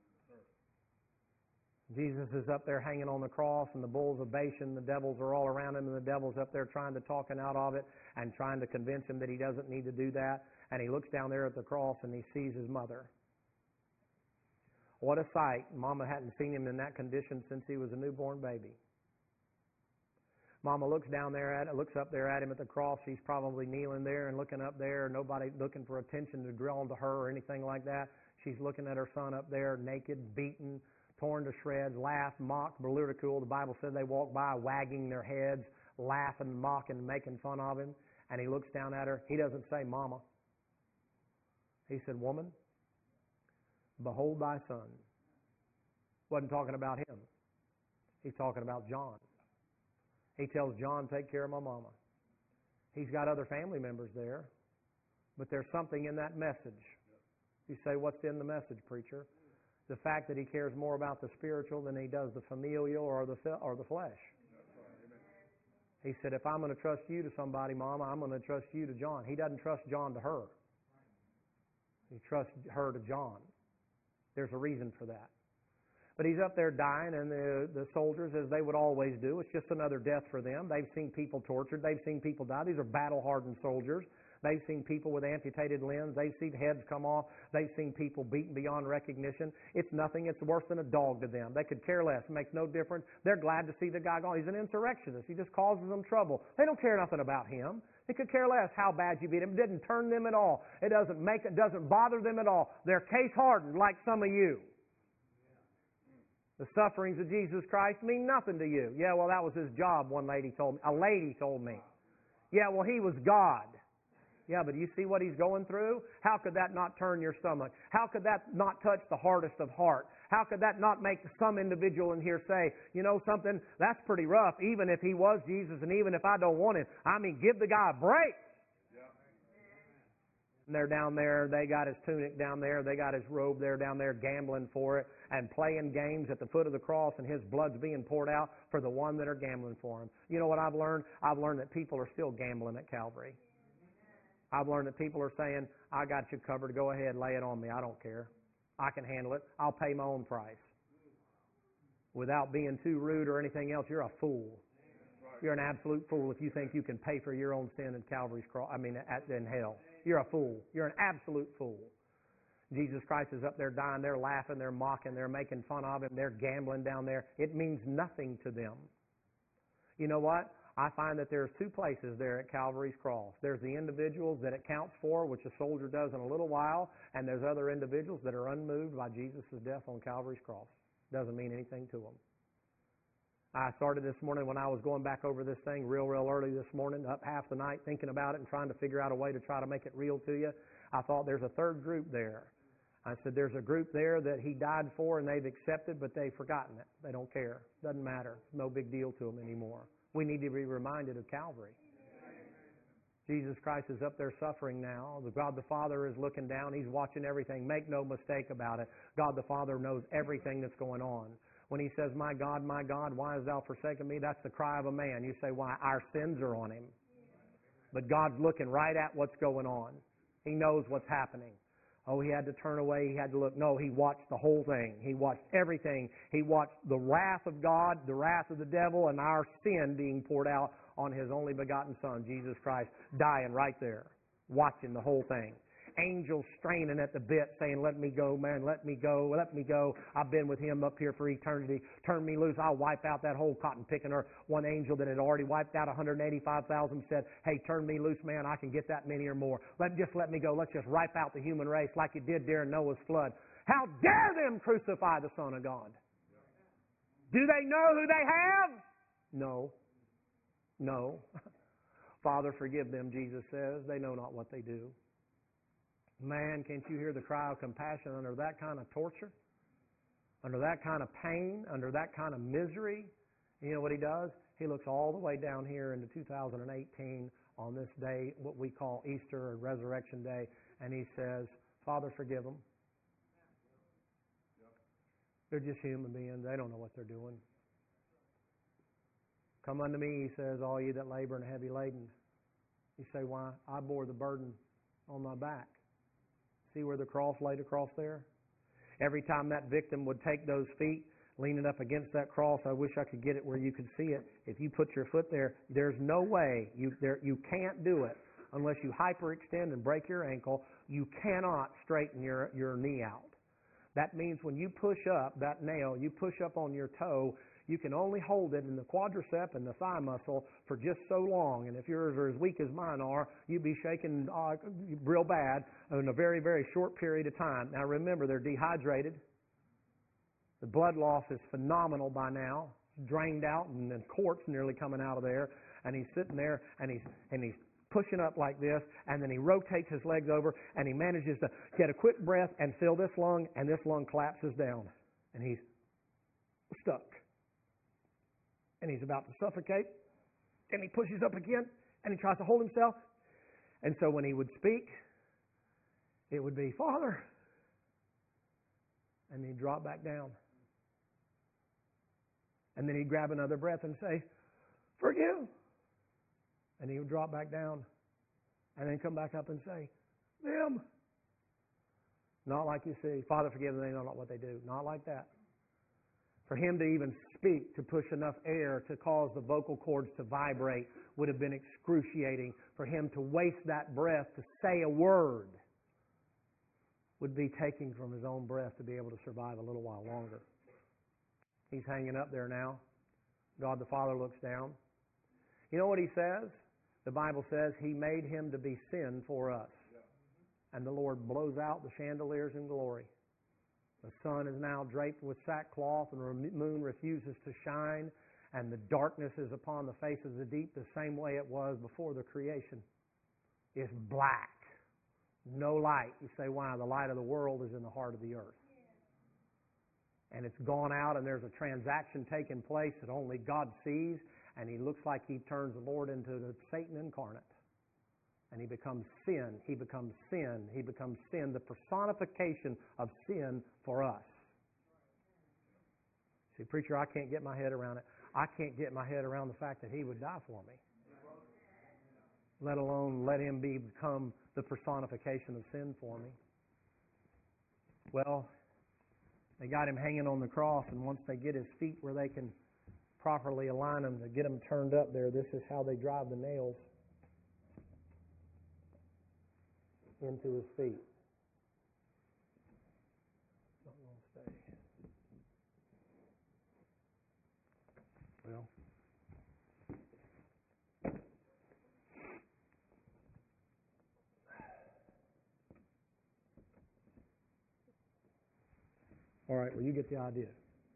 Jesus is up there hanging on the cross, and the bulls of Bashan, the devils are all around him, and the devil's up there trying to talk him out of it and trying to convince him that he doesn't need to do that. And he looks down there at the cross, and he sees his mother. What a sight. Mama hadn't seen him in that condition since he was a newborn baby. Mama looks up there at him at the cross. He's probably kneeling there and looking up there. Nobody looking for attention to drill onto her or anything like that. She's looking at her son up there, naked, beaten, torn to shreds, laughed, mocked, ridiculed. The Bible said they walked by wagging their heads, laughing, mocking, making fun of him. And he looks down at her. He doesn't say, Mama. He said, Woman, behold thy son. Wasn't talking about him. He's talking about John. He tells John, take care of my mama. He's got other family members there, but there's something in that message. You say, what's in the message, preacher? The fact that he cares more about the spiritual than he does the familial or the flesh. He said, if I'm going to trust you to somebody, Mama, I'm going to trust you to John. He doesn't trust John to her. He trusts her to John. There's a reason for that. But he's up there dying, and the soldiers, as they would always do, it's just another death for them. They've seen people tortured. They've seen people die. These are battle-hardened soldiers. They've seen people with amputated limbs. They've seen heads come off. They've seen people beaten beyond recognition. It's nothing. It's worse than a dog to them. They could care less. It makes no difference. They're glad to see the guy gone. He's an insurrectionist. He just causes them trouble. They don't care nothing about him. They could care less how bad you beat him. It didn't turn them at all. It doesn't bother them at all. They're case-hardened like some of you. The sufferings of Jesus Christ mean nothing to you. Yeah, well, that was his job, one lady told me. A lady told me. Yeah, well, he was God. Yeah, but do you see what he's going through? How could that not turn your stomach? How could that not touch the hardest of heart? How could that not make some individual in here say, you know something, that's pretty rough, even if he was Jesus and even if I don't want him. I mean, give the guy a break. And they're down there, they got his tunic down there, they got his robe there down there gambling for it and playing games at the foot of the cross, and his blood's being poured out for the one that are gambling for him. You know what I've learned? I've learned that people are still gambling at Calvary. I've learned that people are saying, I got you covered, go ahead, lay it on me, I don't care. I can handle it, I'll pay my own price. Without being too rude or anything else, you're a fool. You're an absolute fool if you think you can pay for your own sin at Calvary's cross, in hell. You're a fool. You're an absolute fool. Jesus Christ is up there dying. They're laughing. They're mocking. They're making fun of him. They're gambling down there. It means nothing to them. You know what? I find that there's two places there at Calvary's cross. There's the individuals that it counts for, which a soldier does in a little while, and there's other individuals that are unmoved by Jesus' death on Calvary's cross. Doesn't mean anything to them. I started this morning when I was going back over this thing real early this morning, up half the night thinking about it and trying to figure out a way to try to make it real to you. I thought there's a third group there. I said there's a group there that he died for and they've accepted, but they've forgotten it. They don't care. Doesn't matter. No big deal to them anymore. We need to be reminded of Calvary. Jesus Christ is up there suffering now. God the Father is looking down. He's watching everything. Make no mistake about it. God the Father knows everything that's going on. When he says, my God, why hast thou forsaken me? That's the cry of a man. You say, why? Our sins are on him. But God's looking right at what's going on. He knows what's happening. Oh, he had to turn away. He had to look. No, he watched the whole thing. He watched everything. He watched the wrath of God, the wrath of the devil, and our sin being poured out on His only begotten Son, Jesus Christ, dying right there, watching the whole thing. Angels straining at the bit, saying, let me go, man, let me go, let me go. I've been with Him up here for eternity. Turn me loose. I'll wipe out that whole cotton picking earth. One angel that had already wiped out 185,000 said, hey, turn me loose, man. I can get that many or more. Just let me go. Let's just wipe out the human race like it did during Noah's flood. How dare them crucify the Son of God? Do they know who they have? No. No. Father, forgive them, Jesus says. They know not what they do. Man, can't you hear the cry of compassion under that kind of torture? Under that kind of pain? Under that kind of misery? You know what He does? He looks all the way down here into 2018 on this day, what we call Easter or Resurrection Day, and He says, Father, forgive them. They're just human beings. They don't know what they're doing. Come unto me, He says, all ye that labor and are heavy laden. You say, why? I bore the burden on my back. See where the cross laid across there? Every time that victim would take those feet, leaning up against that cross, I wish I could get it where you could see it. If you put your foot there, there's no way. You can't do it unless you hyperextend and break your ankle. You cannot straighten your knee out. That means when you push up that nail, you push up on your toe, you can only hold it in the quadricep and the thigh muscle for just so long. And if yours are as weak as mine are, you'd be shaking real bad in a very, very short period of time. Now remember, they're dehydrated. The blood loss is phenomenal by now. It's drained out and the quart's nearly coming out of there. And he's sitting there and he's pushing up like this, and then he rotates his legs over and he manages to get a quick breath and fill this lung, and this lung collapses down. And he's stuck. And he's about to suffocate, and he pushes up again, and he tries to hold himself. And so when he would speak, it would be, Father. And he'd drop back down. And then he'd grab another breath and say, forgive. And he would drop back down, and then come back up and say, them. Not like you see, Father, forgive them, they know not what they do. Not like that. For him to even speak, to push enough air to cause the vocal cords to vibrate would have been excruciating. For him to waste that breath to say a word would be taking from his own breath to be able to survive a little while longer. He's hanging up there now. God the Father looks down. You know what He says? The Bible says He made Him to be sin for us. And the Lord blows out the chandeliers in glory. The sun is now draped with sackcloth, and the moon refuses to shine, and the darkness is upon the face of the deep the same way it was before the creation. It's black. No light. You say, why? The light of the world is in the heart of the earth. And it's gone out, and there's a transaction taking place that only God sees, and He looks like He turns the Lord into the Satan incarnate. And He becomes sin. He becomes sin. He becomes sin, the personification of sin for us. See, preacher, I can't get my head around it. I can't get my head around the fact that He would die for me. Let alone let Him become the personification of sin for me. Well, they got Him hanging on the cross, and once they get His feet where they can properly align them to get them turned up there, this is how they drive the nails into His feet. Not going to stay. Well, all right, well, you get the idea.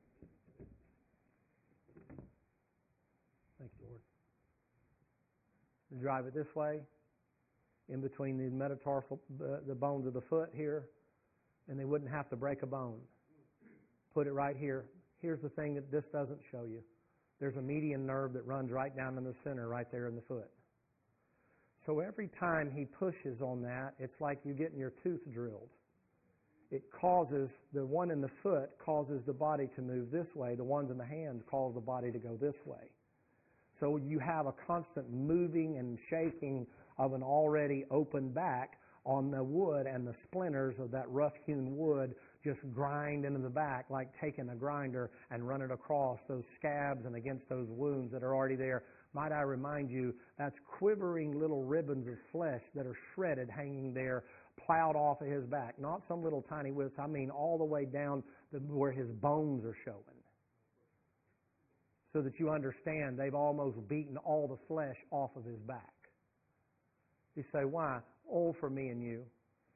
Thank you, Lord. You drive it this way, in between the metatarsal, the bones of the foot here, and they wouldn't have to break a bone. Put it right here. Here's the thing that this doesn't show you. There's a median nerve that runs right down in the center, right there in the foot. So every time He pushes on that, it's like you getting your tooth drilled. It causes, the one in the foot causes the body to move this way. The ones in the hand cause the body to go this way. So you have a constant moving and shaking of an already open back on the wood, and the splinters of that rough-hewn wood just grind into the back like taking a grinder and run it across those scabs and against those wounds that are already there. Might I remind you, that's quivering little ribbons of flesh that are shredded, hanging there, plowed off of his back. Not some little tiny wisps, I mean all the way down to where his bones are showing. So that you understand, they've almost beaten all the flesh off of his back. You say, why? Oh, for me and you.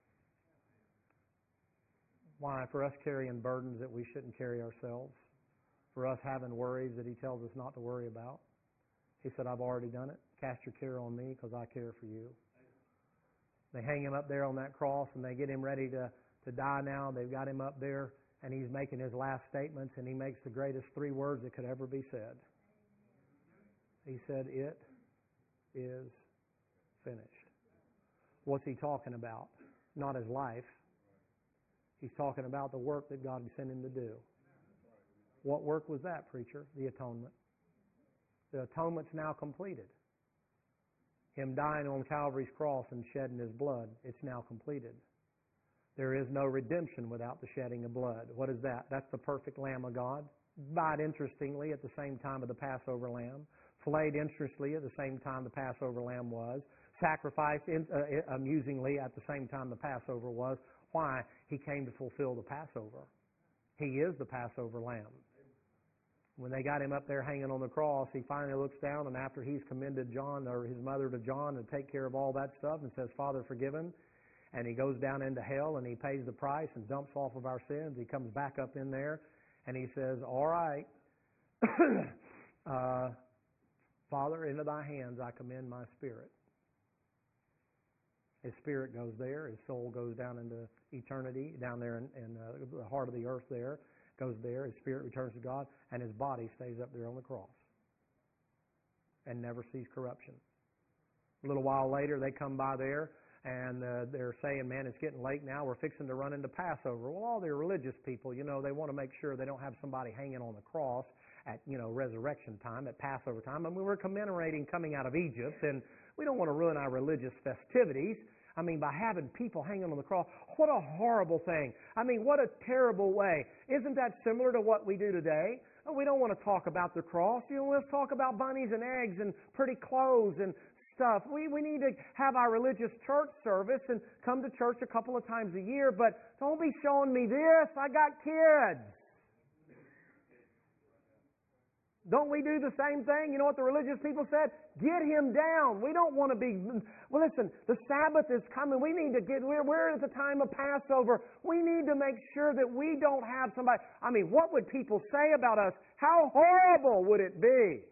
Why? For us carrying burdens that we shouldn't carry ourselves. For us having worries that He tells us not to worry about. He said, I've already done it. Cast your care on me because I care for you. They hang Him up there on that cross and they get Him ready to die now. They've got Him up there and He's making His last statements, and He makes the greatest 3 words that could ever be said. He said, it is finished. What's He talking about? Not His life. He's talking about the work that God sent Him to do. What work was that, preacher? The atonement. The atonement's now completed. Him dying on Calvary's cross and shedding His blood, it's now completed. There is no redemption without the shedding of blood. What is that? That's the perfect Lamb of God. Died interestingly at the same time of the Passover lamb. Flayed interestingly at the same time the Passover lamb was. Sacrificed amusingly at the same time the Passover was. Why? He came to fulfill the Passover. He is the Passover lamb. When they got Him up there hanging on the cross, He finally looks down, and after He's commended John, or His mother to John, to take care of all that stuff, and says, Father, forgive him. And He goes down into hell, and He pays the price and dumps off of our sins. He comes back up in there, and He says, all right, Father, into Thy hands I commend my spirit. His spirit goes there. His soul goes down into eternity, down there in the heart of the earth there. Goes there. His spirit returns to God, and His body stays up there on the cross and never sees corruption. A little while later, they come by there, and they're saying, man, it's getting late now. We're fixing to run into Passover. Well, all the religious people, they want to make sure they don't have somebody hanging on the cross at, resurrection time, at Passover time. I mean, we're commemorating coming out of Egypt, and we don't want to ruin our religious festivities. I mean, by having people hanging on the cross, what a horrible thing. I mean, what a terrible way. Isn't that similar to what we do today? We don't want to talk about the cross. Let's talk about bunnies and eggs and pretty clothes and stuff. We need to have our religious church service and come to church a couple of times a year, but don't be showing me this. I got kids. Don't we do the same thing? You know what the religious people said? Get him down. We don't want to be... Well, listen, the Sabbath is coming. We need to get... We're at the time of Passover. We need to make sure that we don't have somebody... I mean, what would people say about us? How horrible would it be?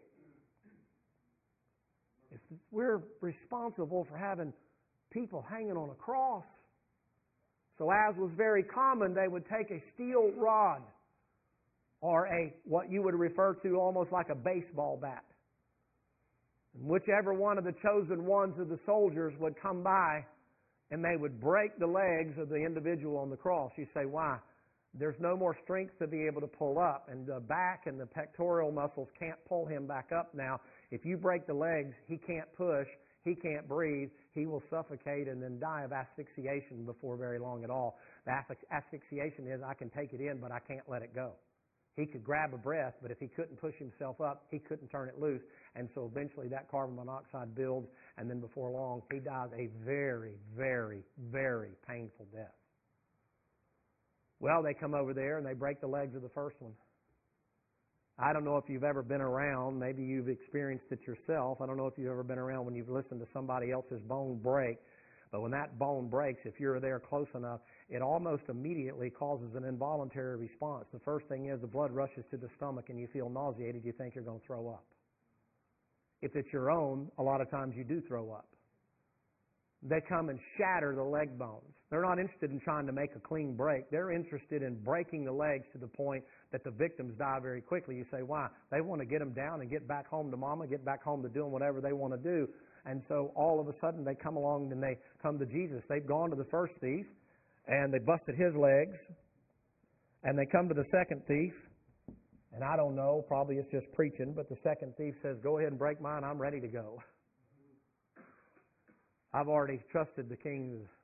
If we're responsible for having people hanging on a cross. So as was very common, they would take a steel rod or what you would refer to almost like a baseball bat. And whichever one of the chosen ones of the soldiers would come by, and they would break the legs of the individual on the cross. You say, why? There's no more strength to be able to pull up, and the back and the pectoral muscles can't pull him back up now. If you break the legs, he can't push, he can't breathe, he will suffocate and then die of asphyxiation before very long at all. The asphyxiation is, I can take it in, but I can't let it go. He could grab a breath, but if he couldn't push himself up, he couldn't turn it loose. And so eventually that carbon monoxide builds, and then before long, he dies a very, very, very painful death. Well, they come over there and they break the legs of the first one. I don't know if you've ever been around. Maybe you've experienced it yourself. I don't know if you've ever been around when you've listened to somebody else's bone break. But when that bone breaks, if you're there close enough, it almost immediately causes an involuntary response. The first thing is the blood rushes to the stomach and you feel nauseated. You think you're going to throw up. If it's your own, a lot of times you do throw up. They come and shatter the leg bones. They're not interested in trying to make a clean break. They're interested in breaking the legs to the point that the victims die very quickly. You say, why? They want to get them down and get back home to mama, get back home to doing whatever they want to do. And so all of a sudden they come along and they come to Jesus. They've gone to the first thief and they busted his legs. And they come to the second thief. And I don't know, probably it's just preaching, but the second thief says, go ahead and break mine, I'm ready to go. I've already trusted the King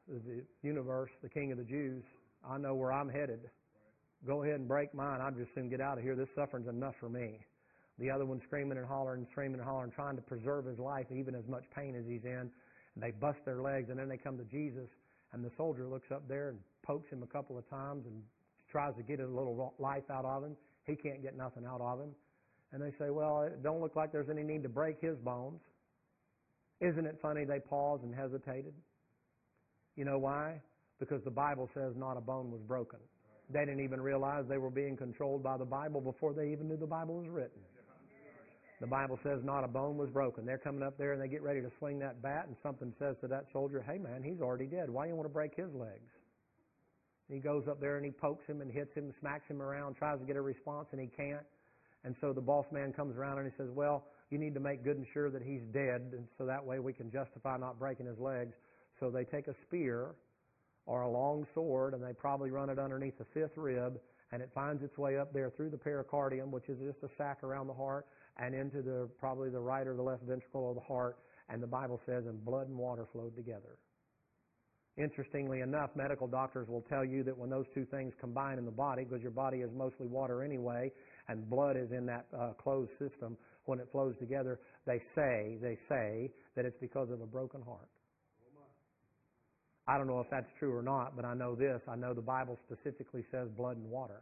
the universe, the King of the Jews, I know where I'm headed. Go ahead and break mine. I'd just soon get out of here. This suffering's enough for me. The other one screaming and hollering, trying to preserve his life, even as much pain as he's in. And they bust their legs, and then they come to Jesus, and the soldier looks up there and pokes him a couple of times and tries to get a little life out of him. He can't get nothing out of him. And they say, well, it don't look like there's any need to break his bones. Isn't it funny they paused and hesitated? You know why? Because the Bible says not a bone was broken. They didn't even realize they were being controlled by the Bible before they even knew the Bible was written. The Bible says not a bone was broken. They're coming up there and they get ready to swing that bat, and something says to that soldier, hey man, he's already dead. Why do you want to break his legs? And he goes up there and he pokes him and hits him, smacks him around, tries to get a response, and he can't. And so the boss man comes around and he says, well, you need to make good and sure that he's dead, and so that way we can justify not breaking his legs. So they take a spear or a long sword, and they probably run it underneath the fifth rib, and it finds its way up there through the pericardium, which is just a sac around the heart, and into probably the right or the left ventricle of the heart. And the Bible says, and blood and water flowed together. Interestingly enough, medical doctors will tell you that when those two things combine in the body, because your body is mostly water anyway, and blood is in that closed system, when it flows together, they say that it's because of a broken heart. I don't know if that's true or not, but I know this. I know the Bible specifically says blood and water.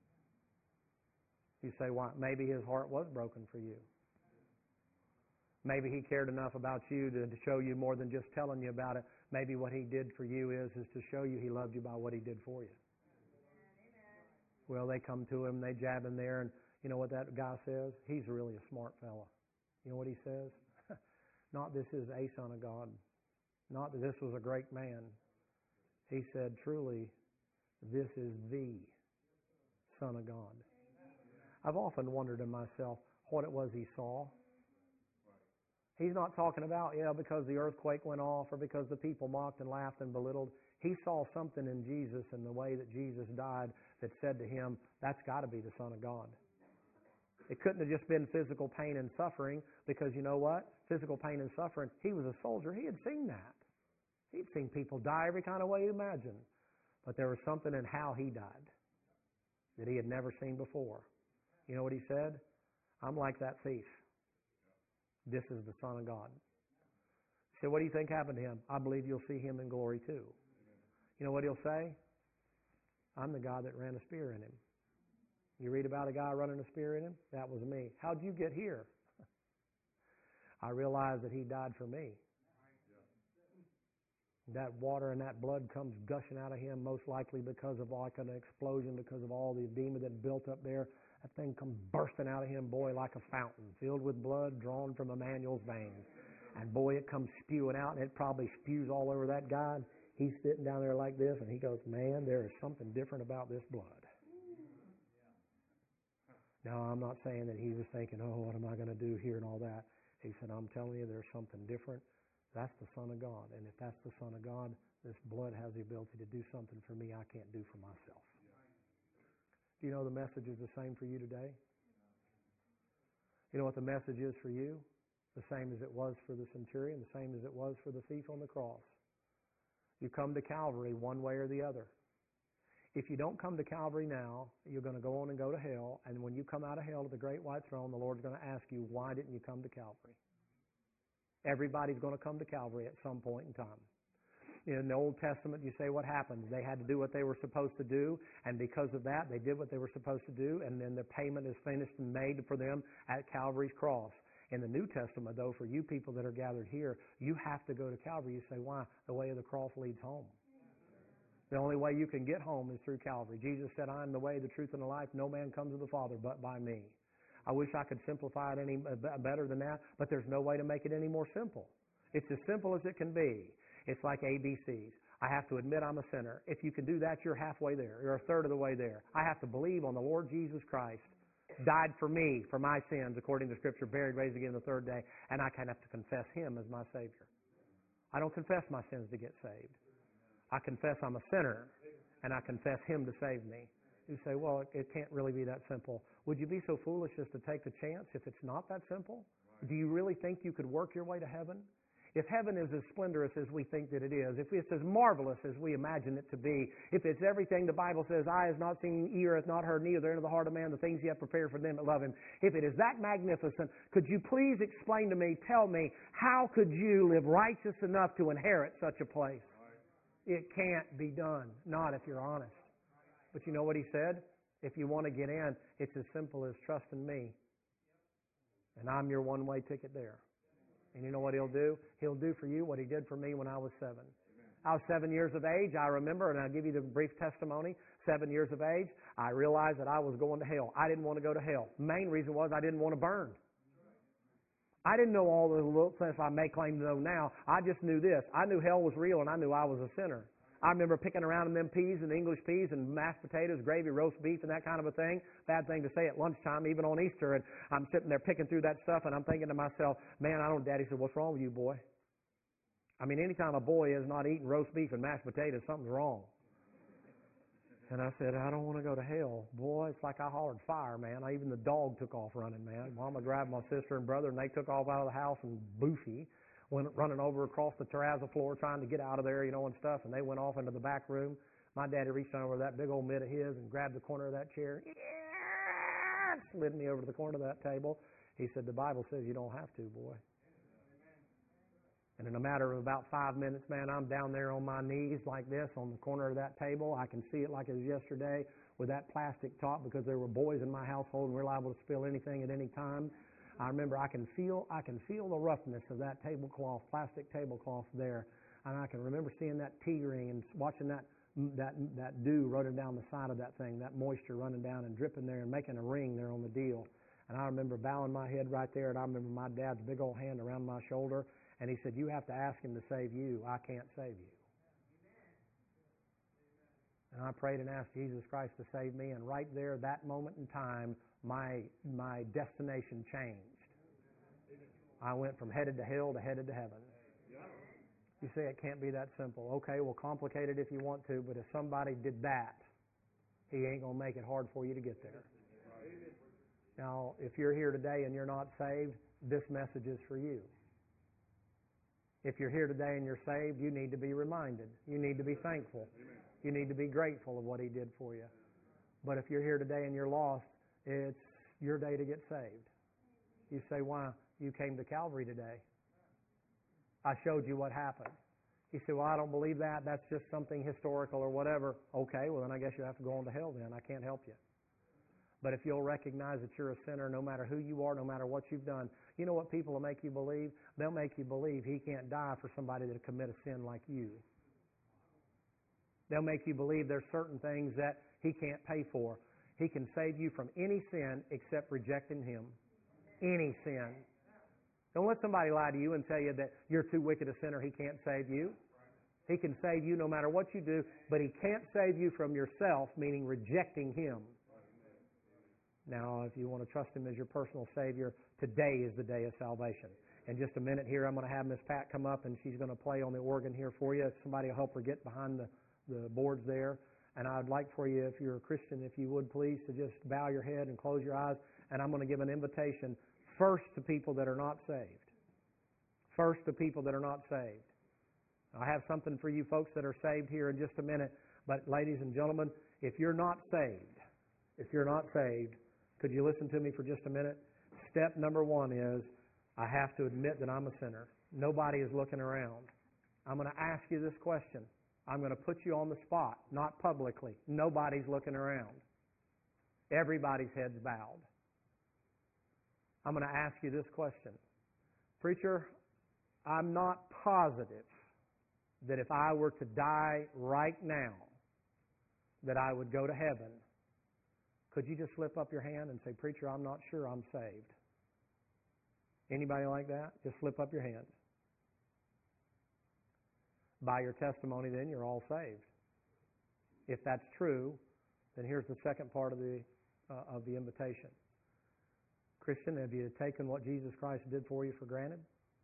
You say, why? Maybe his heart was broken for you. Maybe he cared enough about you to show you more than just telling you about it. Maybe what he did for you is to show you he loved you by what he did for you. Well, they come to him, they jab him there, and you know what that guy says? He's really a smart fella. You know what he says? Not this is a son of God. Not that this was a great man. He said, truly, this is the Son of God. I've often wondered in myself what it was he saw. He's not talking about, because the earthquake went off or because the people mocked and laughed and belittled. He saw something in Jesus and the way that Jesus died that said to him, that's got to be the Son of God. It couldn't have just been physical pain and suffering, because you know what? Physical pain and suffering, he was a soldier. He had seen that. He'd seen people die every kind of way you imagine. But there was something in how he died that he had never seen before. You know what he said? I'm like that thief. This is the Son of God. So what do you think happened to him? I believe you'll see him in glory too. You know what he'll say? I'm the guy that ran a spear in him. You read about a guy running a spear in him? That was me. How'd you get here? I realized that he died for me. That water and that blood comes gushing out of him, most likely because of like an explosion, because of all the edema that built up there. That thing comes bursting out of him, boy, like a fountain, filled with blood drawn from Emmanuel's veins. And boy, it comes spewing out, and it probably spews all over that guy. He's sitting down there like this, and he goes, man, there is something different about this blood. Now, I'm not saying that he was thinking, oh, what am I going to do here and all that. He said, I'm telling you, there's something different. That's the Son of God. And if that's the Son of God, this blood has the ability to do something for me I can't do for myself. Do you know the message is the same for you today? You know what the message is for you? The same as it was for the centurion, the same as it was for the thief on the cross. You come to Calvary one way or the other. If you don't come to Calvary now, you're going to go on and go to hell. And when you come out of hell to the great white throne, the Lord's going to ask you, why didn't you come to Calvary? Everybody's going to come to Calvary at some point in time. In the Old Testament, you say, what happened? They had to do what they were supposed to do, and because of that, they did what they were supposed to do, and then the payment is finished and made for them at Calvary's cross. In the New Testament, though, for you people that are gathered here, you have to go to Calvary. You say, why? The way of the cross leads home. The only way you can get home is through Calvary. Jesus said, I am the way, the truth, and the life. No man comes to the Father but by me. I wish I could simplify it any better than that, but there's no way to make it any more simple. It's as simple as it can be. It's like ABCs. I have to admit I'm a sinner. If you can do that, you're halfway there. You're a third of the way there. I have to believe on the Lord Jesus Christ, died for me, for my sins, according to Scripture, buried, raised again the third day, and I kind of have to confess Him as my Savior. I don't confess my sins to get saved. I confess I'm a sinner, and I confess Him to save me. You say, well, it can't really be that simple. Would you be so foolish as to take the chance if it's not that simple? Do you really think you could work your way to heaven? if heaven is as splendorous as we think that it is, if it's as marvelous as we imagine it to be, if it's everything the Bible says, eye has not seen, ear has not heard, neither into the heart of man the things He hath prepared for them that love Him, if it is that magnificent, could you please explain to me, tell me, how could you live righteous enough to inherit such a place? It can't be done, not if you're honest. But you know what He said? If you want to get in, it's as simple as trust in me. And I'm your one-way ticket there. And you know what He'll do? He'll do for you what He did for me when I was 7. I was 7 years of age, I remember, and I'll give you the brief testimony. 7 years of age, I realized that I was going to hell. I didn't want to go to hell. The main reason was I didn't want to burn. I didn't know all the little things I may claim to know now. I just knew this. I knew hell was real, and I knew I was a sinner. I remember picking around in them peas and English peas and mashed potatoes, gravy, roast beef, and that kind of a thing. Bad thing to say at lunchtime, even on Easter. And I'm sitting there picking through that stuff, and I'm thinking to myself, man, I don't. Daddy said, what's wrong with you, boy? I mean, anytime a boy is not eating roast beef and mashed potatoes, something's wrong. And I said, I don't want to go to hell. Boy, it's like I hollered fire, man. Even the dog took off running, man. Mama grabbed my sister and brother, and they took off out of the house, and Boofy went running over across the terrazzo floor trying to get out of there, you know, and stuff, and they went off into the back room. My daddy reached over that big old mitt of his and grabbed the corner of that chair, slid me over to the corner of that table. He said, the Bible says you don't have to, boy. And in a matter of about 5 minutes, man, I'm down there on my knees like this on the corner of that table. I can see it like it was yesterday with that plastic top, because there were boys in my household and we were liable to spill anything at any time. I remember I can feel the roughness of that tablecloth, plastic tablecloth there. And I can remember seeing that tea ring and watching that dew running down the side of that thing, that moisture running down and dripping there and making a ring there on the deal. And I remember bowing my head right there, and I remember my dad's big old hand around my shoulder, and he said, you have to ask Him to save you. I can't save you. And I prayed and asked Jesus Christ to save me, and right there, that moment in time, my destination changed. I went from headed to hell to headed to heaven. You say it can't be that simple. Okay, well, complicate it if you want to, but if somebody did that, He ain't going to make it hard for you to get there. Now, if you're here today and you're not saved, this message is for you. If you're here today and you're saved, you need to be reminded. You need to be thankful. You need to be grateful of what He did for you. But if you're here today and you're lost, it's your day to get saved. You say, why? You came to Calvary today. I showed you what happened. You say, well, I don't believe that. That's just something historical or whatever. Okay, well, then I guess you have to go on to hell then. I can't help you. But if you'll recognize that you're a sinner, no matter who you are, no matter what you've done, you know what people will make you believe? They'll make you believe He can't die for somebody that commit a sin like you. They'll make you believe there's certain things that He can't pay for. He can save you from any sin except rejecting Him. Any sin. Don't let somebody lie to you and tell you that you're too wicked a sinner, He can't save you. He can save you no matter what you do, but He can't save you from yourself, meaning rejecting Him. Now, if you want to trust Him as your personal Savior, today is the day of salvation. In just a minute here, I'm going to have Miss Pat come up, and she's going to play on the organ here for you. Somebody will help her get behind the boards there. And I'd like for you, if you're a Christian, if you would please, to just bow your head and close your eyes. And I'm going to give an invitation first to people that are not saved. First to people that are not saved. I have something for you folks that are saved here in just a minute. But ladies and gentlemen, if you're not saved, could you listen to me for just a minute? Step number one is, I have to admit that I'm a sinner. Nobody is looking around. I'm going to ask you this question. I'm going to put you on the spot, not publicly. Nobody's looking around. Everybody's head's bowed. I'm going to ask you this question. Preacher, I'm not positive that if I were to die right now, that I would go to heaven. Could you just slip up your hand and say, Preacher, I'm not sure I'm saved? Anybody like that? Just slip up your hand. By your testimony, then, you're all saved. If that's true, then here's the second part of the invitation. Christian, have you taken what Jesus Christ did for you for granted?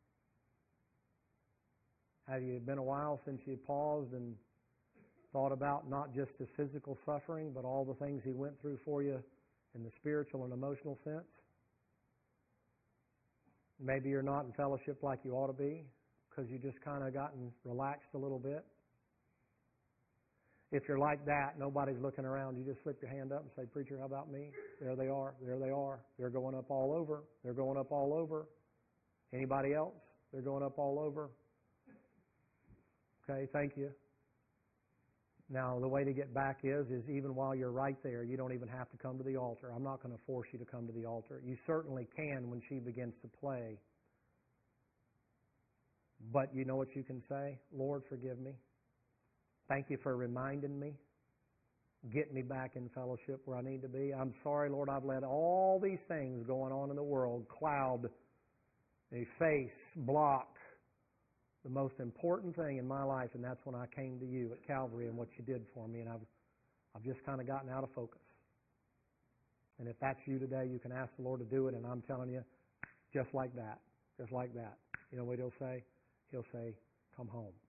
Have you been a while since you paused and thought about not just His physical suffering, but all the things He went through for you in the spiritual and emotional sense? Maybe you're not in fellowship like you ought to be. because you just kind of gotten relaxed a little bit? If you're like that, nobody's looking around, you just slip your hand up and say, "Preacher, how about me?" There they are. There they are. They're going up all over. They're going up all over. Anybody else? They're going up all over. Okay, thank you. Now, the way to get back is even while you're right there, you don't even have to come to the altar. I'm not going to force you to come to the altar. You certainly can when she begins to play. But you know what you can say? "Lord, forgive me. Thank you for reminding me. Get me back in fellowship where I need to be. I'm sorry, Lord, I've let all these things going on in the world cloud, efface, block the most important thing in my life, and that's when I came to you at Calvary and what you did for me, and I've just kind of gotten out of focus." And if that's you today, you can ask the Lord to do it, and I'm telling you, just like that, just like that. You know what He'll say? He'll say, "Come home."